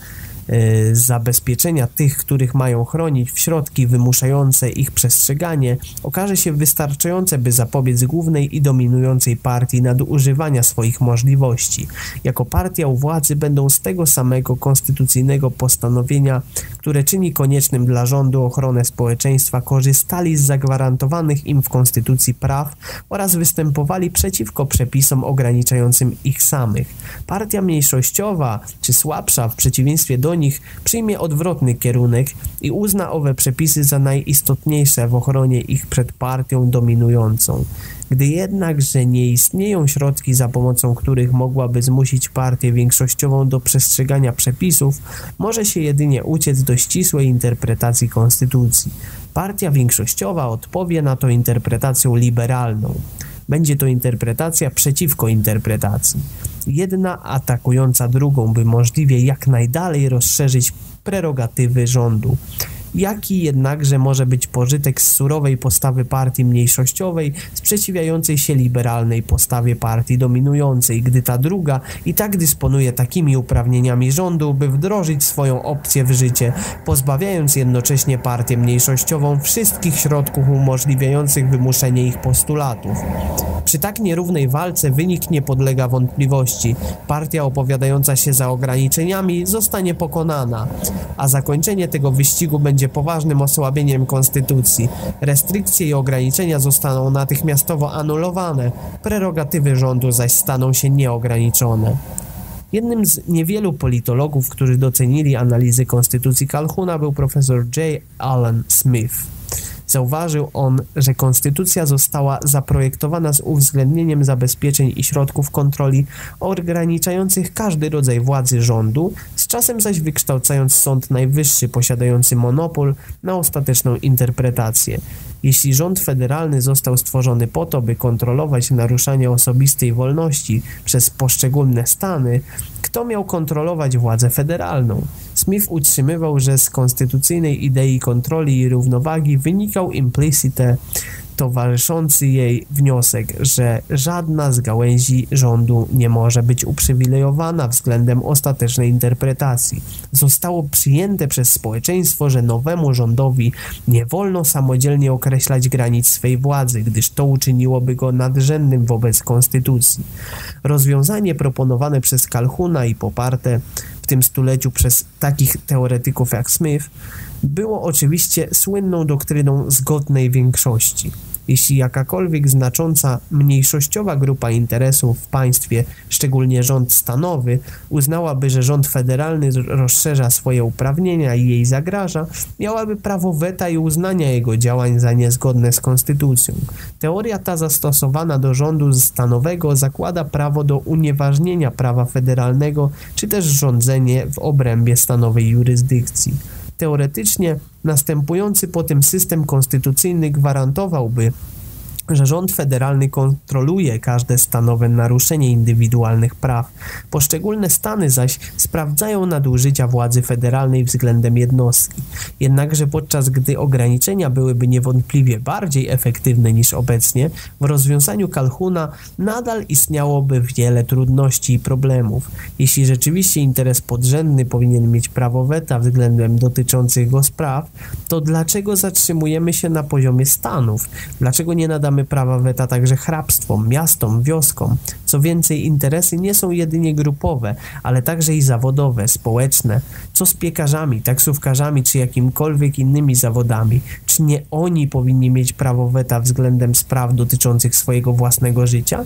y, zabezpieczenia tych, których mają chronić, w środki wymuszające ich przestrzeganie okaże się wystarczające, by zapobiec głównej i dominującej partii nadużywania swoich możliwości. Jako partia u władzy będą z tego samego konstytucyjnego postanowienia, które czyni koniecznym dla rządu ochronę społeczeństwa, korzystali z zagwarantowanych im w konstytucji praw oraz występowali przeciwko przepisom ograniczającym ich samych. Partia mniejszościowa czy słabsza w przeciwieństwie do nich przyjmie odwrotny kierunek i uzna owe przepisy za najistotniejsze w ochronie ich przed partią dominującą. Gdy jednakże nie istnieją środki, za pomocą których mogłaby zmusić partię większościową do przestrzegania przepisów, może się jedynie uciec do ścisłej interpretacji konstytucji. Partia większościowa odpowie na to interpretacją liberalną. Będzie to interpretacja przeciwko interpretacji. Jedna atakująca drugą, by możliwie jak najdalej rozszerzyć prerogatywy rządu. Jaki jednakże może być pożytek z surowej postawy partii mniejszościowej sprzeciwiającej się liberalnej postawie partii dominującej, gdy ta druga i tak dysponuje takimi uprawnieniami rządu, by wdrożyć swoją opcję w życie, pozbawiając jednocześnie partię mniejszościową wszystkich środków umożliwiających wymuszenie ich postulatów. Przy tak nierównej walce wynik nie podlega wątpliwości. Partia opowiadająca się za ograniczeniami zostanie pokonana, a zakończenie tego wyścigu będzie poważnym osłabieniem konstytucji. Restrykcje i ograniczenia zostaną natychmiastowo anulowane, prerogatywy rządu zaś staną się nieograniczone. Jednym z niewielu politologów, którzy docenili analizy konstytucji Calhouna, był profesor J. Allen Smith. Zauważył on, że konstytucja została zaprojektowana z uwzględnieniem zabezpieczeń i środków kontroli ograniczających każdy rodzaj władzy rządu, z czasem zaś wykształcając Sąd Najwyższy posiadający monopol na ostateczną interpretację. Jeśli rząd federalny został stworzony po to, by kontrolować naruszanie osobistej wolności przez poszczególne stany, kto miał kontrolować władzę federalną? Smith utrzymywał, że z konstytucyjnej idei kontroli i równowagi wynikał implicite towarzyszący jej wniosek, że żadna z gałęzi rządu nie może być uprzywilejowana względem ostatecznej interpretacji. Zostało przyjęte przez społeczeństwo, że nowemu rządowi nie wolno samodzielnie określać granic swej władzy, gdyż to uczyniłoby go nadrzędnym wobec konstytucji. Rozwiązanie proponowane przez Calhouna i poparte w tym stuleciu przez takich teoretyków jak Smith było oczywiście słynną doktryną zgodnej większości. Jeśli jakakolwiek znacząca mniejszościowa grupa interesów w państwie, szczególnie rząd stanowy, uznałaby, że rząd federalny rozszerza swoje uprawnienia i jej zagraża, miałaby prawo weta i uznania jego działań za niezgodne z konstytucją. Teoria ta zastosowana do rządu stanowego zakłada prawo do unieważnienia prawa federalnego, czy też rządzenie w obrębie stanowej jurysdykcji. Teoretycznie następujący potem system konstytucyjny gwarantowałby, że rząd federalny kontroluje każde stanowe naruszenie indywidualnych praw. Poszczególne stany zaś sprawdzają nadużycia władzy federalnej względem jednostki. Jednakże podczas gdy ograniczenia byłyby niewątpliwie bardziej efektywne niż obecnie, w rozwiązaniu Calhouna nadal istniałoby wiele trudności i problemów. Jeśli rzeczywiście interes podrzędny powinien mieć prawo weta względem dotyczących go spraw, to dlaczego zatrzymujemy się na poziomie stanów? Dlaczego nie nadamy prawa weta także hrabstwom, miastom, wioskom? Co więcej, interesy nie są jedynie grupowe, ale także i zawodowe, społeczne. Co z piekarzami, taksówkarzami czy jakimkolwiek innymi zawodami? Czy nie oni powinni mieć prawo weta względem spraw dotyczących swojego własnego życia?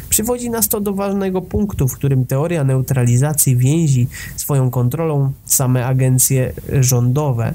Przywodzi nas to do ważnego punktu, w którym teoria neutralizacji więzi swoją kontrolą same agencje rządowe.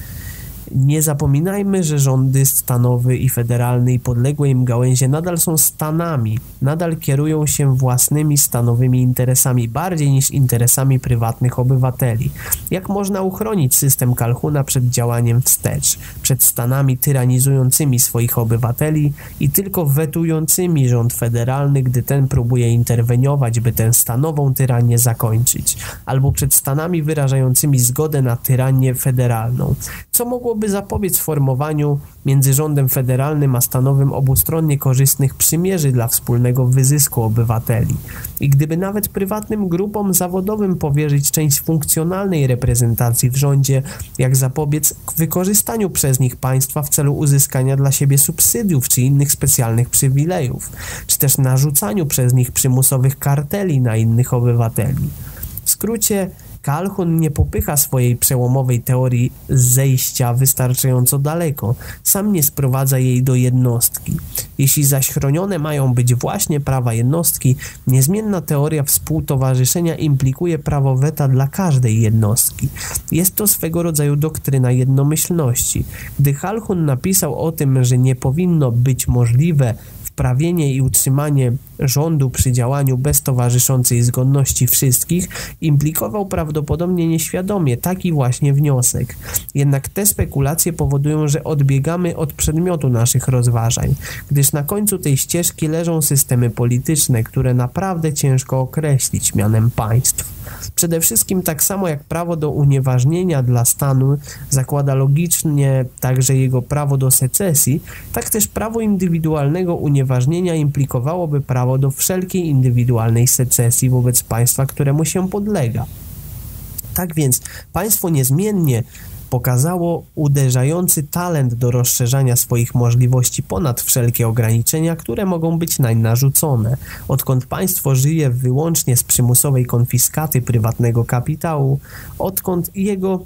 Nie zapominajmy, że rządy stanowy i federalne i podległe im gałęzie nadal są stanami, nadal kierują się własnymi stanowymi interesami bardziej niż interesami prywatnych obywateli. Jak można uchronić system Calhouna przed działaniem wstecz, przed stanami tyranizującymi swoich obywateli i tylko wetującymi rząd federalny, gdy ten próbuje interweniować, by tę stanową tyranię zakończyć, albo przed stanami wyrażającymi zgodę na tyranię federalną, co mogłoby zapobiec formowaniu między rządem federalnym a stanowym obustronnie korzystnych przymierzy dla wspólnego wyzysku obywateli. I gdyby nawet prywatnym grupom zawodowym powierzyć część funkcjonalnej reprezentacji w rządzie, jak zapobiec wykorzystaniu przez nich państwa w celu uzyskania dla siebie subsydiów czy innych specjalnych przywilejów, czy też narzucaniu przez nich przymusowych karteli na innych obywateli. W skrócie, Calhoun nie popycha swojej przełomowej teorii zejścia wystarczająco daleko, sam nie sprowadza jej do jednostki. Jeśli zaś chronione mają być właśnie prawa jednostki, niezmienna teoria współtowarzyszenia implikuje prawo weta dla każdej jednostki. Jest to swego rodzaju doktryna jednomyślności. Gdy Calhoun napisał o tym, że nie powinno być możliwe wprawienie i utrzymanie rządu przy działaniu bez towarzyszącej zgodności wszystkich, implikował prawdopodobnie nieświadomie taki właśnie wniosek. Jednak te spekulacje powodują, że odbiegamy od przedmiotu naszych rozważań, gdyż na końcu tej ścieżki leżą systemy polityczne, które naprawdę ciężko określić mianem państw. Przede wszystkim tak samo jak prawo do unieważnienia dla stanu zakłada logicznie także jego prawo do secesji, tak też prawo indywidualnego unieważnienia implikowałoby prawo do wszelkiej indywidualnej secesji wobec państwa, któremu się podlega. Tak więc państwo niezmiennie pokazało uderzający talent do rozszerzania swoich możliwości ponad wszelkie ograniczenia, które mogą być nań narzucone. Odkąd państwo żyje wyłącznie z przymusowej konfiskaty prywatnego kapitału, odkąd jego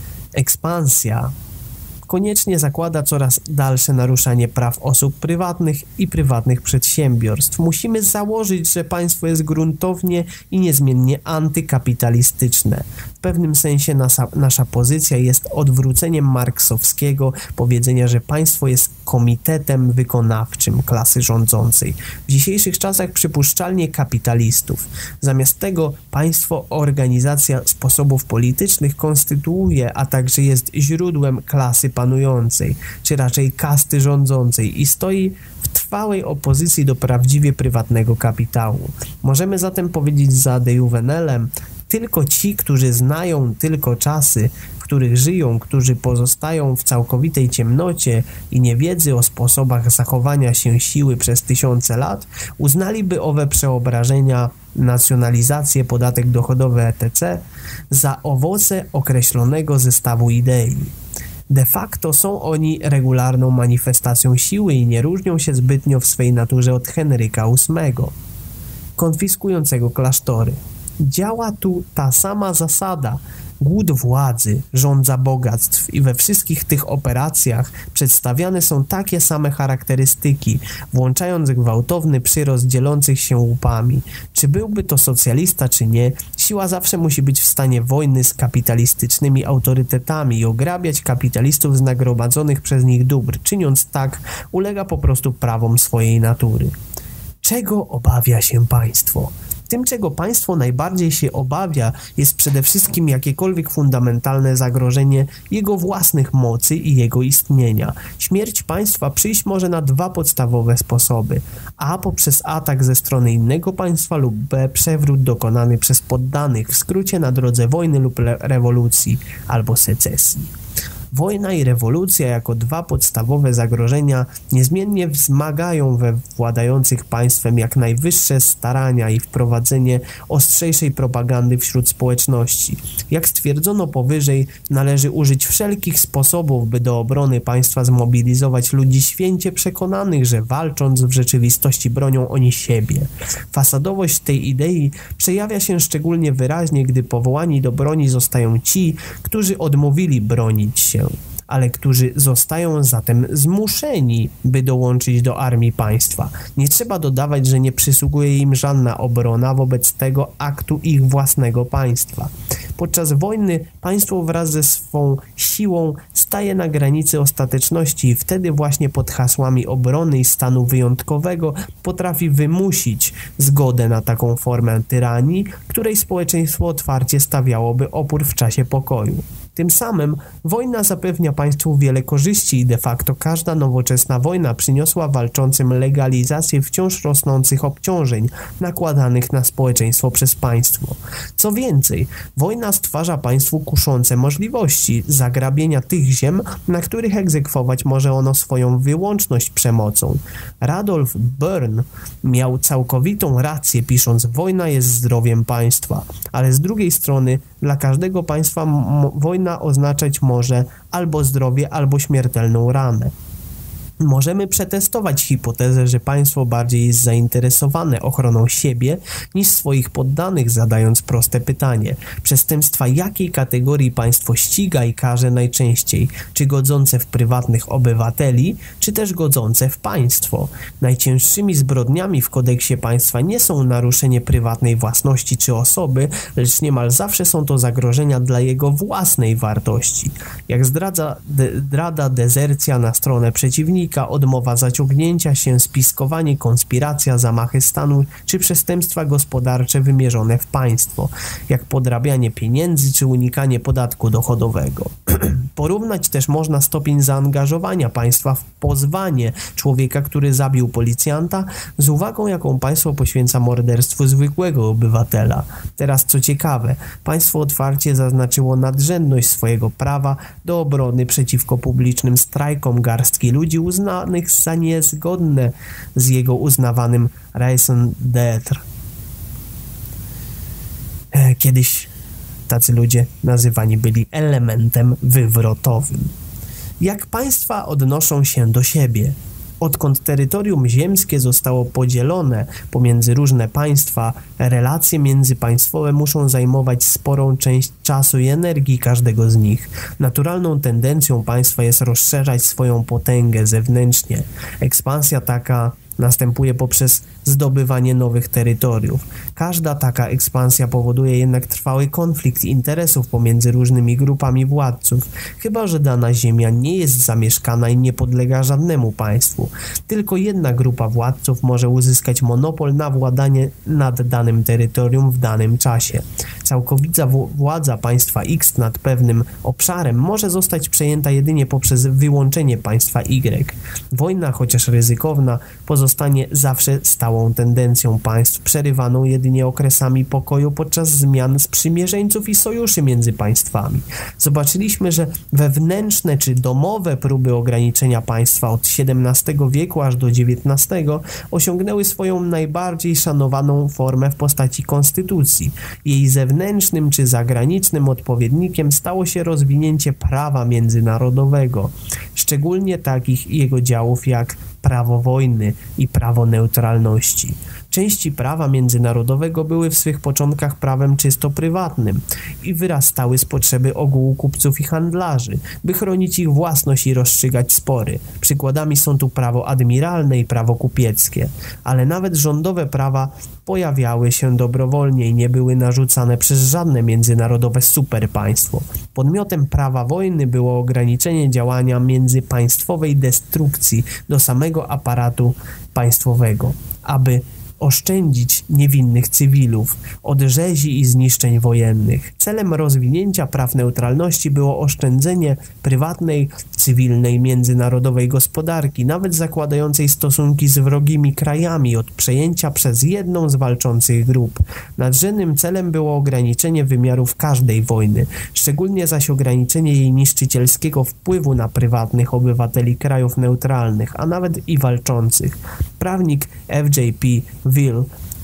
ekspansja koniecznie zakłada coraz dalsze naruszanie praw osób prywatnych i prywatnych przedsiębiorstw. Musimy założyć, że państwo jest gruntownie i niezmiennie antykapitalistyczne. W pewnym sensie nasza, nasza pozycja jest odwróceniem marksowskiego powiedzenia, że państwo jest komitetem wykonawczym klasy rządzącej. W dzisiejszych czasach przypuszczalnie kapitalistów. Zamiast tego państwo organizacja sposobów politycznych konstytuuje, a także jest źródłem klasy panującej, czy raczej kasty rządzącej i stoi w trwałej opozycji do prawdziwie prywatnego kapitału. Możemy zatem powiedzieć za de Juvenelem, tylko ci, którzy znają tylko czasy, w których żyją, którzy pozostają w całkowitej ciemnocie i niewiedzy o sposobach zachowania się siły przez tysiące lat, uznaliby owe przeobrażenia, nacjonalizację, podatek dochodowy et cetera za owoce określonego zestawu idei. De facto są oni regularną manifestacją siły i nie różnią się zbytnio w swej naturze od Henryka ósmego, konfiskującego klasztory. Działa tu ta sama zasada. Głód władzy, żądza bogactw i we wszystkich tych operacjach przedstawiane są takie same charakterystyki, włączając gwałtowny przyrost dzielących się łupami. Czy byłby to socjalista, czy nie, siła zawsze musi być w stanie wojny z kapitalistycznymi autorytetami i ograbiać kapitalistów z nagromadzonych przez nich dóbr. Czyniąc tak, ulega po prostu prawom swojej natury. Czego obawia się państwo? Tym, czego państwo najbardziej się obawia, jest przede wszystkim jakiekolwiek fundamentalne zagrożenie jego własnych mocy i jego istnienia. Śmierć państwa przyjść może na dwa podstawowe sposoby. A poprzez atak ze strony innego państwa lub B przewrót dokonany przez poddanych, w skrócie na drodze wojny lub rewolucji albo secesji. Wojna i rewolucja jako dwa podstawowe zagrożenia niezmiennie wzmagają we władających państwem jak najwyższe starania i wprowadzenie ostrzejszej propagandy wśród społeczności. Jak stwierdzono powyżej, należy użyć wszelkich sposobów, by do obrony państwa zmobilizować ludzi święcie przekonanych, że walcząc w rzeczywistości bronią oni siebie. Fasadowość tej idei przejawia się szczególnie wyraźnie, gdy powołani do broni zostają ci, którzy odmówili bronić się. ale którzy zostają zatem zmuszeni, by dołączyć do armii państwa. Nie trzeba dodawać, że nie przysługuje im żadna obrona wobec tego aktu ich własnego państwa. Podczas wojny państwo wraz ze swą siłą staje na granicy ostateczności i wtedy właśnie pod hasłami obrony i stanu wyjątkowego potrafi wymusić zgodę na taką formę tyranii, której społeczeństwo otwarcie stawiałoby opór w czasie pokoju. Tym samym wojna zapewnia państwu wiele korzyści i de facto każda nowoczesna wojna przyniosła walczącym legalizację wciąż rosnących obciążeń nakładanych na społeczeństwo przez państwo. Co więcej, wojna stwarza państwu kuszące możliwości zagrabienia tych ziem, na których egzekwować może ono swoją wyłączność przemocą. Radolf Byrne miał całkowitą rację, pisząc: wojna jest zdrowiem państwa, ale z drugiej strony dla każdego państwa wojna oznaczać może albo zdrowie, albo śmiertelną ranę. Możemy przetestować hipotezę, że państwo bardziej jest zainteresowane ochroną siebie niż swoich poddanych, zadając proste pytanie: przestępstwa jakiej kategorii państwo ściga i karze najczęściej? Czy godzące w prywatnych obywateli, czy też godzące w państwo? Najcięższymi zbrodniami w kodeksie państwa nie są naruszenie prywatnej własności czy osoby, lecz niemal zawsze są to zagrożenia dla jego własnej wartości. Jak zdradza, de, zdrada, dezercja na stronę przeciwnika, odmowa zaciągnięcia się, spiskowanie, konspiracja, zamachy stanu czy przestępstwa gospodarcze wymierzone w państwo, jak podrabianie pieniędzy czy unikanie podatku dochodowego. Porównać też można stopień zaangażowania państwa w pozwanie człowieka, który zabił policjanta, z uwagą, jaką państwo poświęca morderstwu zwykłego obywatela. Teraz co ciekawe, państwo otwarcie zaznaczyło nadrzędność swojego prawa do obrony przeciwko publicznym strajkom garstki ludzi uznanych za niezgodne z jego uznawanym raison d'être. Kiedyś tacy ludzie nazywani byli elementem wywrotowym. Jak państwa odnoszą się do siebie? Odkąd terytorium ziemskie zostało podzielone pomiędzy różne państwa, relacje międzypaństwowe muszą zajmować sporą część czasu i energii każdego z nich. Naturalną tendencją państwa jest rozszerzać swoją potęgę zewnętrznie. Ekspansja taka następuje poprzez zdobywanie nowych terytoriów. Każda taka ekspansja powoduje jednak trwały konflikt interesów pomiędzy różnymi grupami władców, chyba że dana ziemia nie jest zamieszkana i nie podlega żadnemu państwu. Tylko jedna grupa władców może uzyskać monopol na władanie nad danym terytorium w danym czasie. Całkowita władza państwa X nad pewnym obszarem może zostać przejęta jedynie poprzez wyłączenie państwa Y. Wojna, chociaż ryzykowna, pozostanie zawsze stałą tendencją państw, przerywaną jedynie okresami pokoju podczas zmian sprzymierzeńców i sojuszy między państwami. Zobaczyliśmy, że wewnętrzne czy domowe próby ograniczenia państwa od siedemnastego wieku aż do dziewiętnastego osiągnęły swoją najbardziej szanowaną formę w postaci konstytucji. Jej zewnętrznym czy zagranicznym odpowiednikiem stało się rozwinięcie prawa międzynarodowego, szczególnie takich jego działów jak prawo wojny i prawo neutralności. Części prawa międzynarodowego były w swych początkach prawem czysto prywatnym i wyrastały z potrzeby ogółu kupców i handlarzy, by chronić ich własność i rozstrzygać spory. Przykładami są tu prawo admiralne i prawo kupieckie, ale nawet rządowe prawa pojawiały się dobrowolnie i nie były narzucane przez żadne międzynarodowe superpaństwo. Podmiotem prawa wojny było ograniczenie działania międzypaństwowej destrukcji do samego aparatu państwowego, aby oszczędzić niewinnych cywilów od rzezi i zniszczeń wojennych. Celem rozwinięcia praw neutralności było oszczędzenie prywatnej, cywilnej, międzynarodowej gospodarki, nawet zakładającej stosunki z wrogimi krajami od przejęcia przez jedną z walczących grup. Nadrzędnym celem było ograniczenie wymiarów każdej wojny, szczególnie zaś ograniczenie jej niszczycielskiego wpływu na prywatnych obywateli krajów neutralnych, a nawet i walczących. Prawnik F J P Will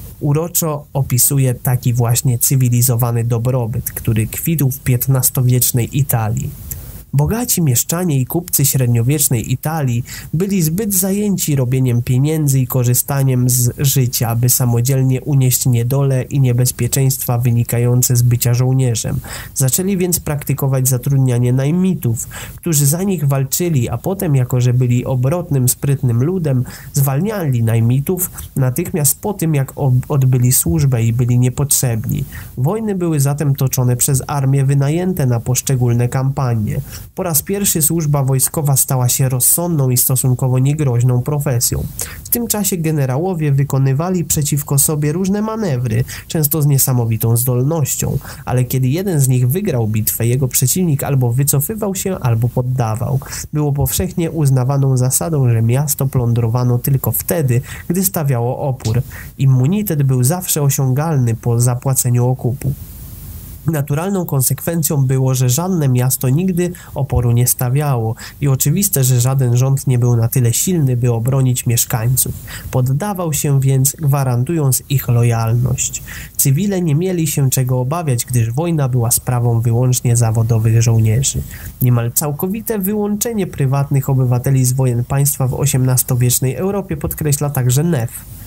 uroczo opisuje taki właśnie cywilizowany dobrobyt, który kwitł w piętnastowiecznej Italii. Bogaci mieszczanie i kupcy średniowiecznej Italii byli zbyt zajęci robieniem pieniędzy i korzystaniem z życia, aby samodzielnie unieść niedolę i niebezpieczeństwa wynikające z bycia żołnierzem. Zaczęli więc praktykować zatrudnianie najmitów, którzy za nich walczyli, a potem, jako że byli obrotnym, sprytnym ludem, zwalniali najmitów natychmiast po tym, jak odbyli służbę i byli niepotrzebni. Wojny były zatem toczone przez armie wynajęte na poszczególne kampanie. Po raz pierwszy służba wojskowa stała się rozsądną i stosunkowo niegroźną profesją. W tym czasie generałowie wykonywali przeciwko sobie różne manewry, często z niesamowitą zdolnością, ale kiedy jeden z nich wygrał bitwę, jego przeciwnik albo wycofywał się, albo poddawał. Było powszechnie uznawaną zasadą, że miasto plądrowano tylko wtedy, gdy stawiało opór. Immunitet był zawsze osiągalny po zapłaceniu okupu. Naturalną konsekwencją było, że żadne miasto nigdy oporu nie stawiało i oczywiste, że żaden rząd nie był na tyle silny, by obronić mieszkańców. Poddawał się więc, gwarantując ich lojalność. Cywile nie mieli się czego obawiać, gdyż wojna była sprawą wyłącznie zawodowych żołnierzy. Niemal całkowite wyłączenie prywatnych obywateli z wojen państwa w osiemnastowiecznej Europie podkreśla także Neff.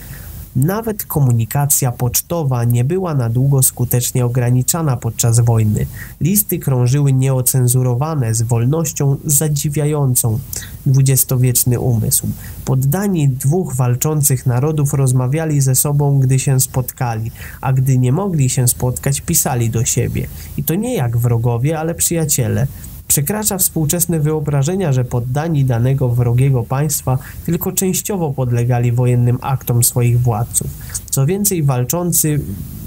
Nawet komunikacja pocztowa nie była na długo skutecznie ograniczana podczas wojny. Listy krążyły nieocenzurowane z wolnością zadziwiającą dwudziestowieczny umysł. Poddani dwóch walczących narodów rozmawiali ze sobą, gdy się spotkali, a gdy nie mogli się spotkać, pisali do siebie. I to nie jak wrogowie, ale przyjaciele. Przekracza współczesne wyobrażenia, że poddani danego wrogiego państwa tylko częściowo podlegali wojennym aktom swoich władców. Co więcej, walczący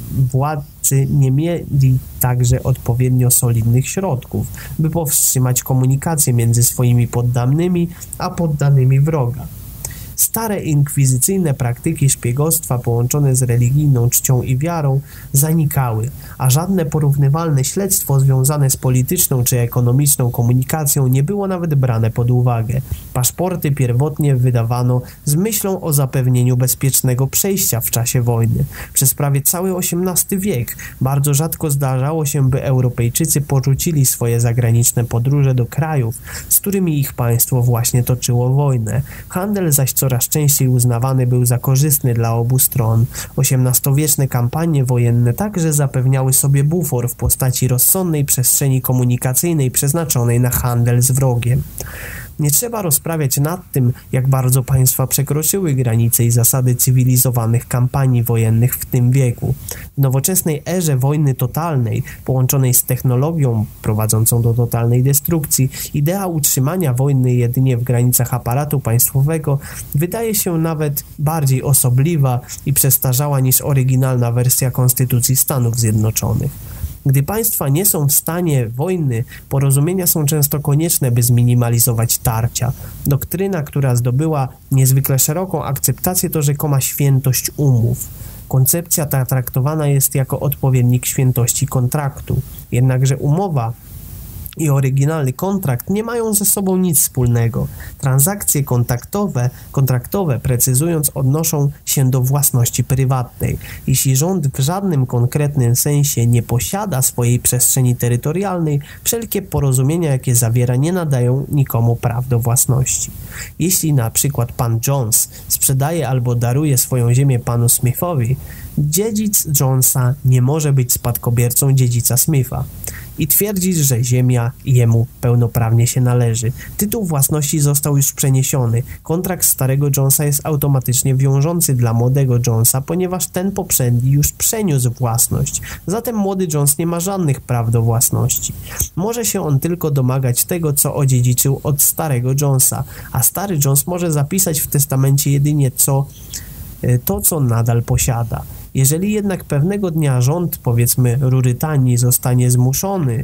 władcy nie mieli także odpowiednio solidnych środków, by powstrzymać komunikację między swoimi poddanymi a poddanymi wroga. Stare inkwizycyjne praktyki szpiegostwa połączone z religijną czcią i wiarą zanikały, a żadne porównywalne śledztwo związane z polityczną czy ekonomiczną komunikacją nie było nawet brane pod uwagę. Paszporty pierwotnie wydawano z myślą o zapewnieniu bezpiecznego przejścia w czasie wojny. Przez prawie cały osiemnasty wiek bardzo rzadko zdarzało się, by Europejczycy porzucili swoje zagraniczne podróże do krajów, z którymi ich państwo właśnie toczyło wojnę. Handel zaś coraz częściej uznawany był za korzystny dla obu stron. osiemnastowieczne kampanie wojenne także zapewniały sobie bufor w postaci rozsądnej przestrzeni komunikacyjnej przeznaczonej na handel z wrogiem. Nie trzeba rozprawiać nad tym, jak bardzo państwa przekroczyły granice i zasady cywilizowanych kampanii wojennych w tym wieku. W nowoczesnej erze wojny totalnej, połączonej z technologią prowadzącą do totalnej destrukcji, idea utrzymania wojny jedynie w granicach aparatu państwowego wydaje się nawet bardziej osobliwa i przestarzała niż oryginalna wersja Konstytucji Stanów Zjednoczonych. Gdy państwa nie są w stanie wojny, porozumienia są często konieczne, by zminimalizować tarcia. Doktryna, która zdobyła niezwykle szeroką akceptację, to rzekoma świętość umów. Koncepcja ta traktowana jest jako odpowiednik świętości kontraktu. Jednakże umowa i oryginalny kontrakt nie mają ze sobą nic wspólnego. Transakcje kontaktowe, kontraktowe, precyzując, odnoszą się do własności prywatnej. Jeśli rząd w żadnym konkretnym sensie nie posiada swojej przestrzeni terytorialnej, wszelkie porozumienia, jakie zawiera, nie nadają nikomu praw do własności. Jeśli na przykład pan Jones sprzedaje albo daruje swoją ziemię panu Smithowi, dziedzic Jonesa nie może być spadkobiercą dziedzica Smitha i twierdzić, że ziemia jemu pełnoprawnie się należy. Tytuł własności został już przeniesiony. Kontrakt starego Jonesa jest automatycznie wiążący dla młodego Jonesa, ponieważ ten poprzedni już przeniósł własność. Zatem młody Jones nie ma żadnych praw do własności. Może się on tylko domagać tego, co odziedziczył od starego Jonesa, a stary Jones może zapisać w testamencie jedynie co, to, co nadal posiada. Jeżeli jednak pewnego dnia rząd, powiedzmy Rurytanii, zostanie zmuszony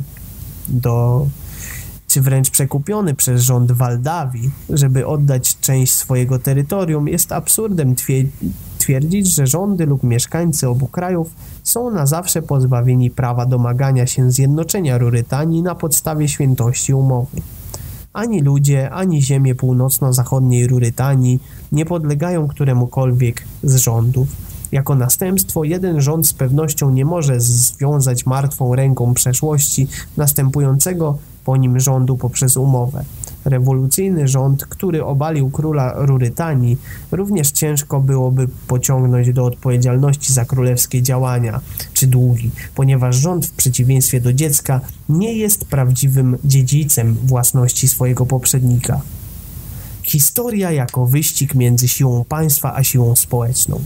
do, czy wręcz przekupiony przez rząd Waldawii, żeby oddać część swojego terytorium, jest absurdem twierdzić, że rządy lub mieszkańcy obu krajów są na zawsze pozbawieni prawa domagania się zjednoczenia Rurytanii na podstawie świętości umowy. Ani ludzie, ani ziemie północno-zachodniej Rurytanii nie podlegają któremukolwiek z rządów. Jako następstwo jeden rząd z pewnością nie może związać martwą ręką przeszłości następującego po nim rządu poprzez umowę. Rewolucyjny rząd, który obalił króla Rurytanii, również ciężko byłoby pociągnąć do odpowiedzialności za królewskie działania czy długi, ponieważ rząd w przeciwieństwie do dziecka nie jest prawdziwym dziedzicem własności swojego poprzednika. Historia jako wyścig między siłą państwa a siłą społeczną.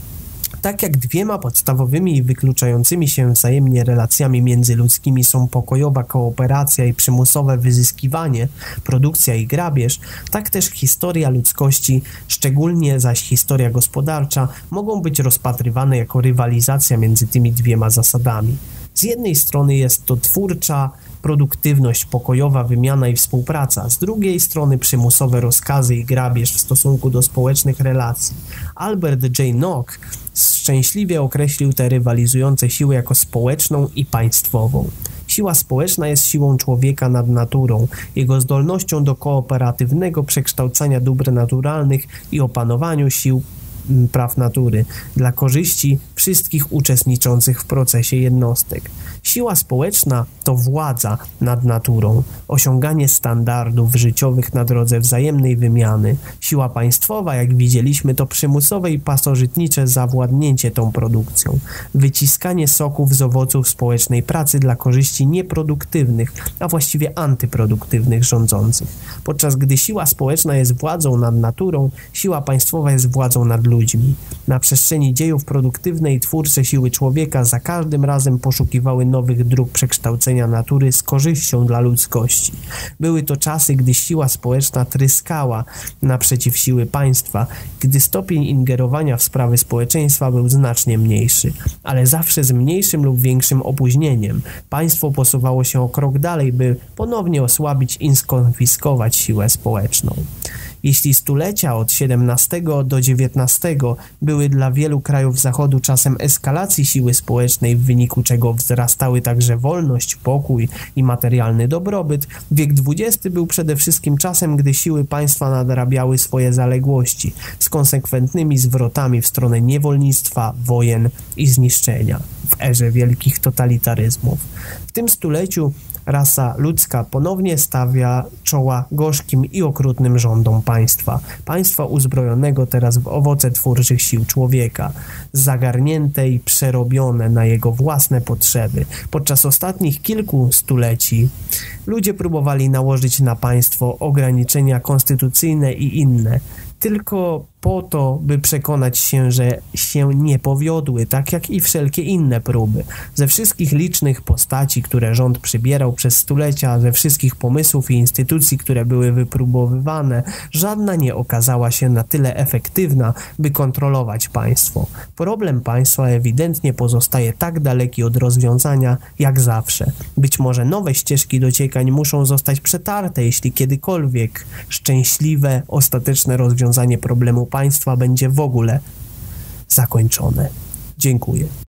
Tak jak dwiema podstawowymi i wykluczającymi się wzajemnie relacjami międzyludzkimi są pokojowa kooperacja i przymusowe wyzyskiwanie, produkcja i grabież, tak też historia ludzkości, szczególnie zaś historia gospodarcza, mogą być rozpatrywane jako rywalizacja między tymi dwiema zasadami. Z jednej strony jest to twórcza produktywność, pokojowa wymiana i współpraca, z drugiej strony przymusowe rozkazy i grabież w stosunku do społecznych relacji. Albert J. Nock szczęśliwie określił te rywalizujące siły jako społeczną i państwową. Siła społeczna jest siłą człowieka nad naturą, jego zdolnością do kooperatywnego przekształcania dóbr naturalnych i opanowaniu sił praw natury dla korzyści wszystkich uczestniczących w procesie jednostek. Siła społeczna to władza nad naturą, osiąganie standardów życiowych na drodze wzajemnej wymiany. Siła państwowa, jak widzieliśmy, to przymusowe i pasożytnicze zawładnięcie tą produkcją, wyciskanie soków z owoców społecznej pracy dla korzyści nieproduktywnych, a właściwie antyproduktywnych rządzących. Podczas gdy siła społeczna jest władzą nad naturą, siła państwowa jest władzą nad ludźmi. Na przestrzeni dziejów produktywne i twórcze siły człowieka za każdym razem poszukiwały nowych dróg przekształcenia natury z korzyścią dla ludzkości. Były to czasy, gdy siła społeczna tryskała naprzeciw siły państwa, gdy stopień ingerowania w sprawy społeczeństwa był znacznie mniejszy, ale zawsze z mniejszym lub większym opóźnieniem. Państwo posuwało się o krok dalej, by ponownie osłabić i skonfiskować siłę społeczną. Jeśli stulecia od siedemnastego do dziewiętnastego były dla wielu krajów Zachodu czasem eskalacji siły społecznej, w wyniku czego wzrastały także wolność, pokój i materialny dobrobyt, wiek dwudziesty był przede wszystkim czasem, gdy siły państwa nadrabiały swoje zaległości z konsekwentnymi zwrotami w stronę niewolnictwa, wojen i zniszczenia w erze wielkich totalitaryzmów. W tym stuleciu rasa ludzka ponownie stawia czoła gorzkim i okrutnym rządom państwa. Państwa uzbrojonego teraz w owoce twórczych sił człowieka, zagarnięte i przerobione na jego własne potrzeby. Podczas ostatnich kilku stuleci ludzie próbowali nałożyć na państwo ograniczenia konstytucyjne i inne, tylko po to, by przekonać się, że się nie powiodły, tak jak i wszelkie inne próby. Ze wszystkich licznych postaci, które rząd przybierał przez stulecia, ze wszystkich pomysłów i instytucji, które były wypróbowywane, żadna nie okazała się na tyle efektywna, by kontrolować państwo. Problem państwa ewidentnie pozostaje tak daleki od rozwiązania, jak zawsze. Być może nowe ścieżki dociekań muszą zostać przetarte, jeśli kiedykolwiek szczęśliwe, ostateczne rozwiązanie problemu państwa będzie w ogóle zakończone. Dziękuję.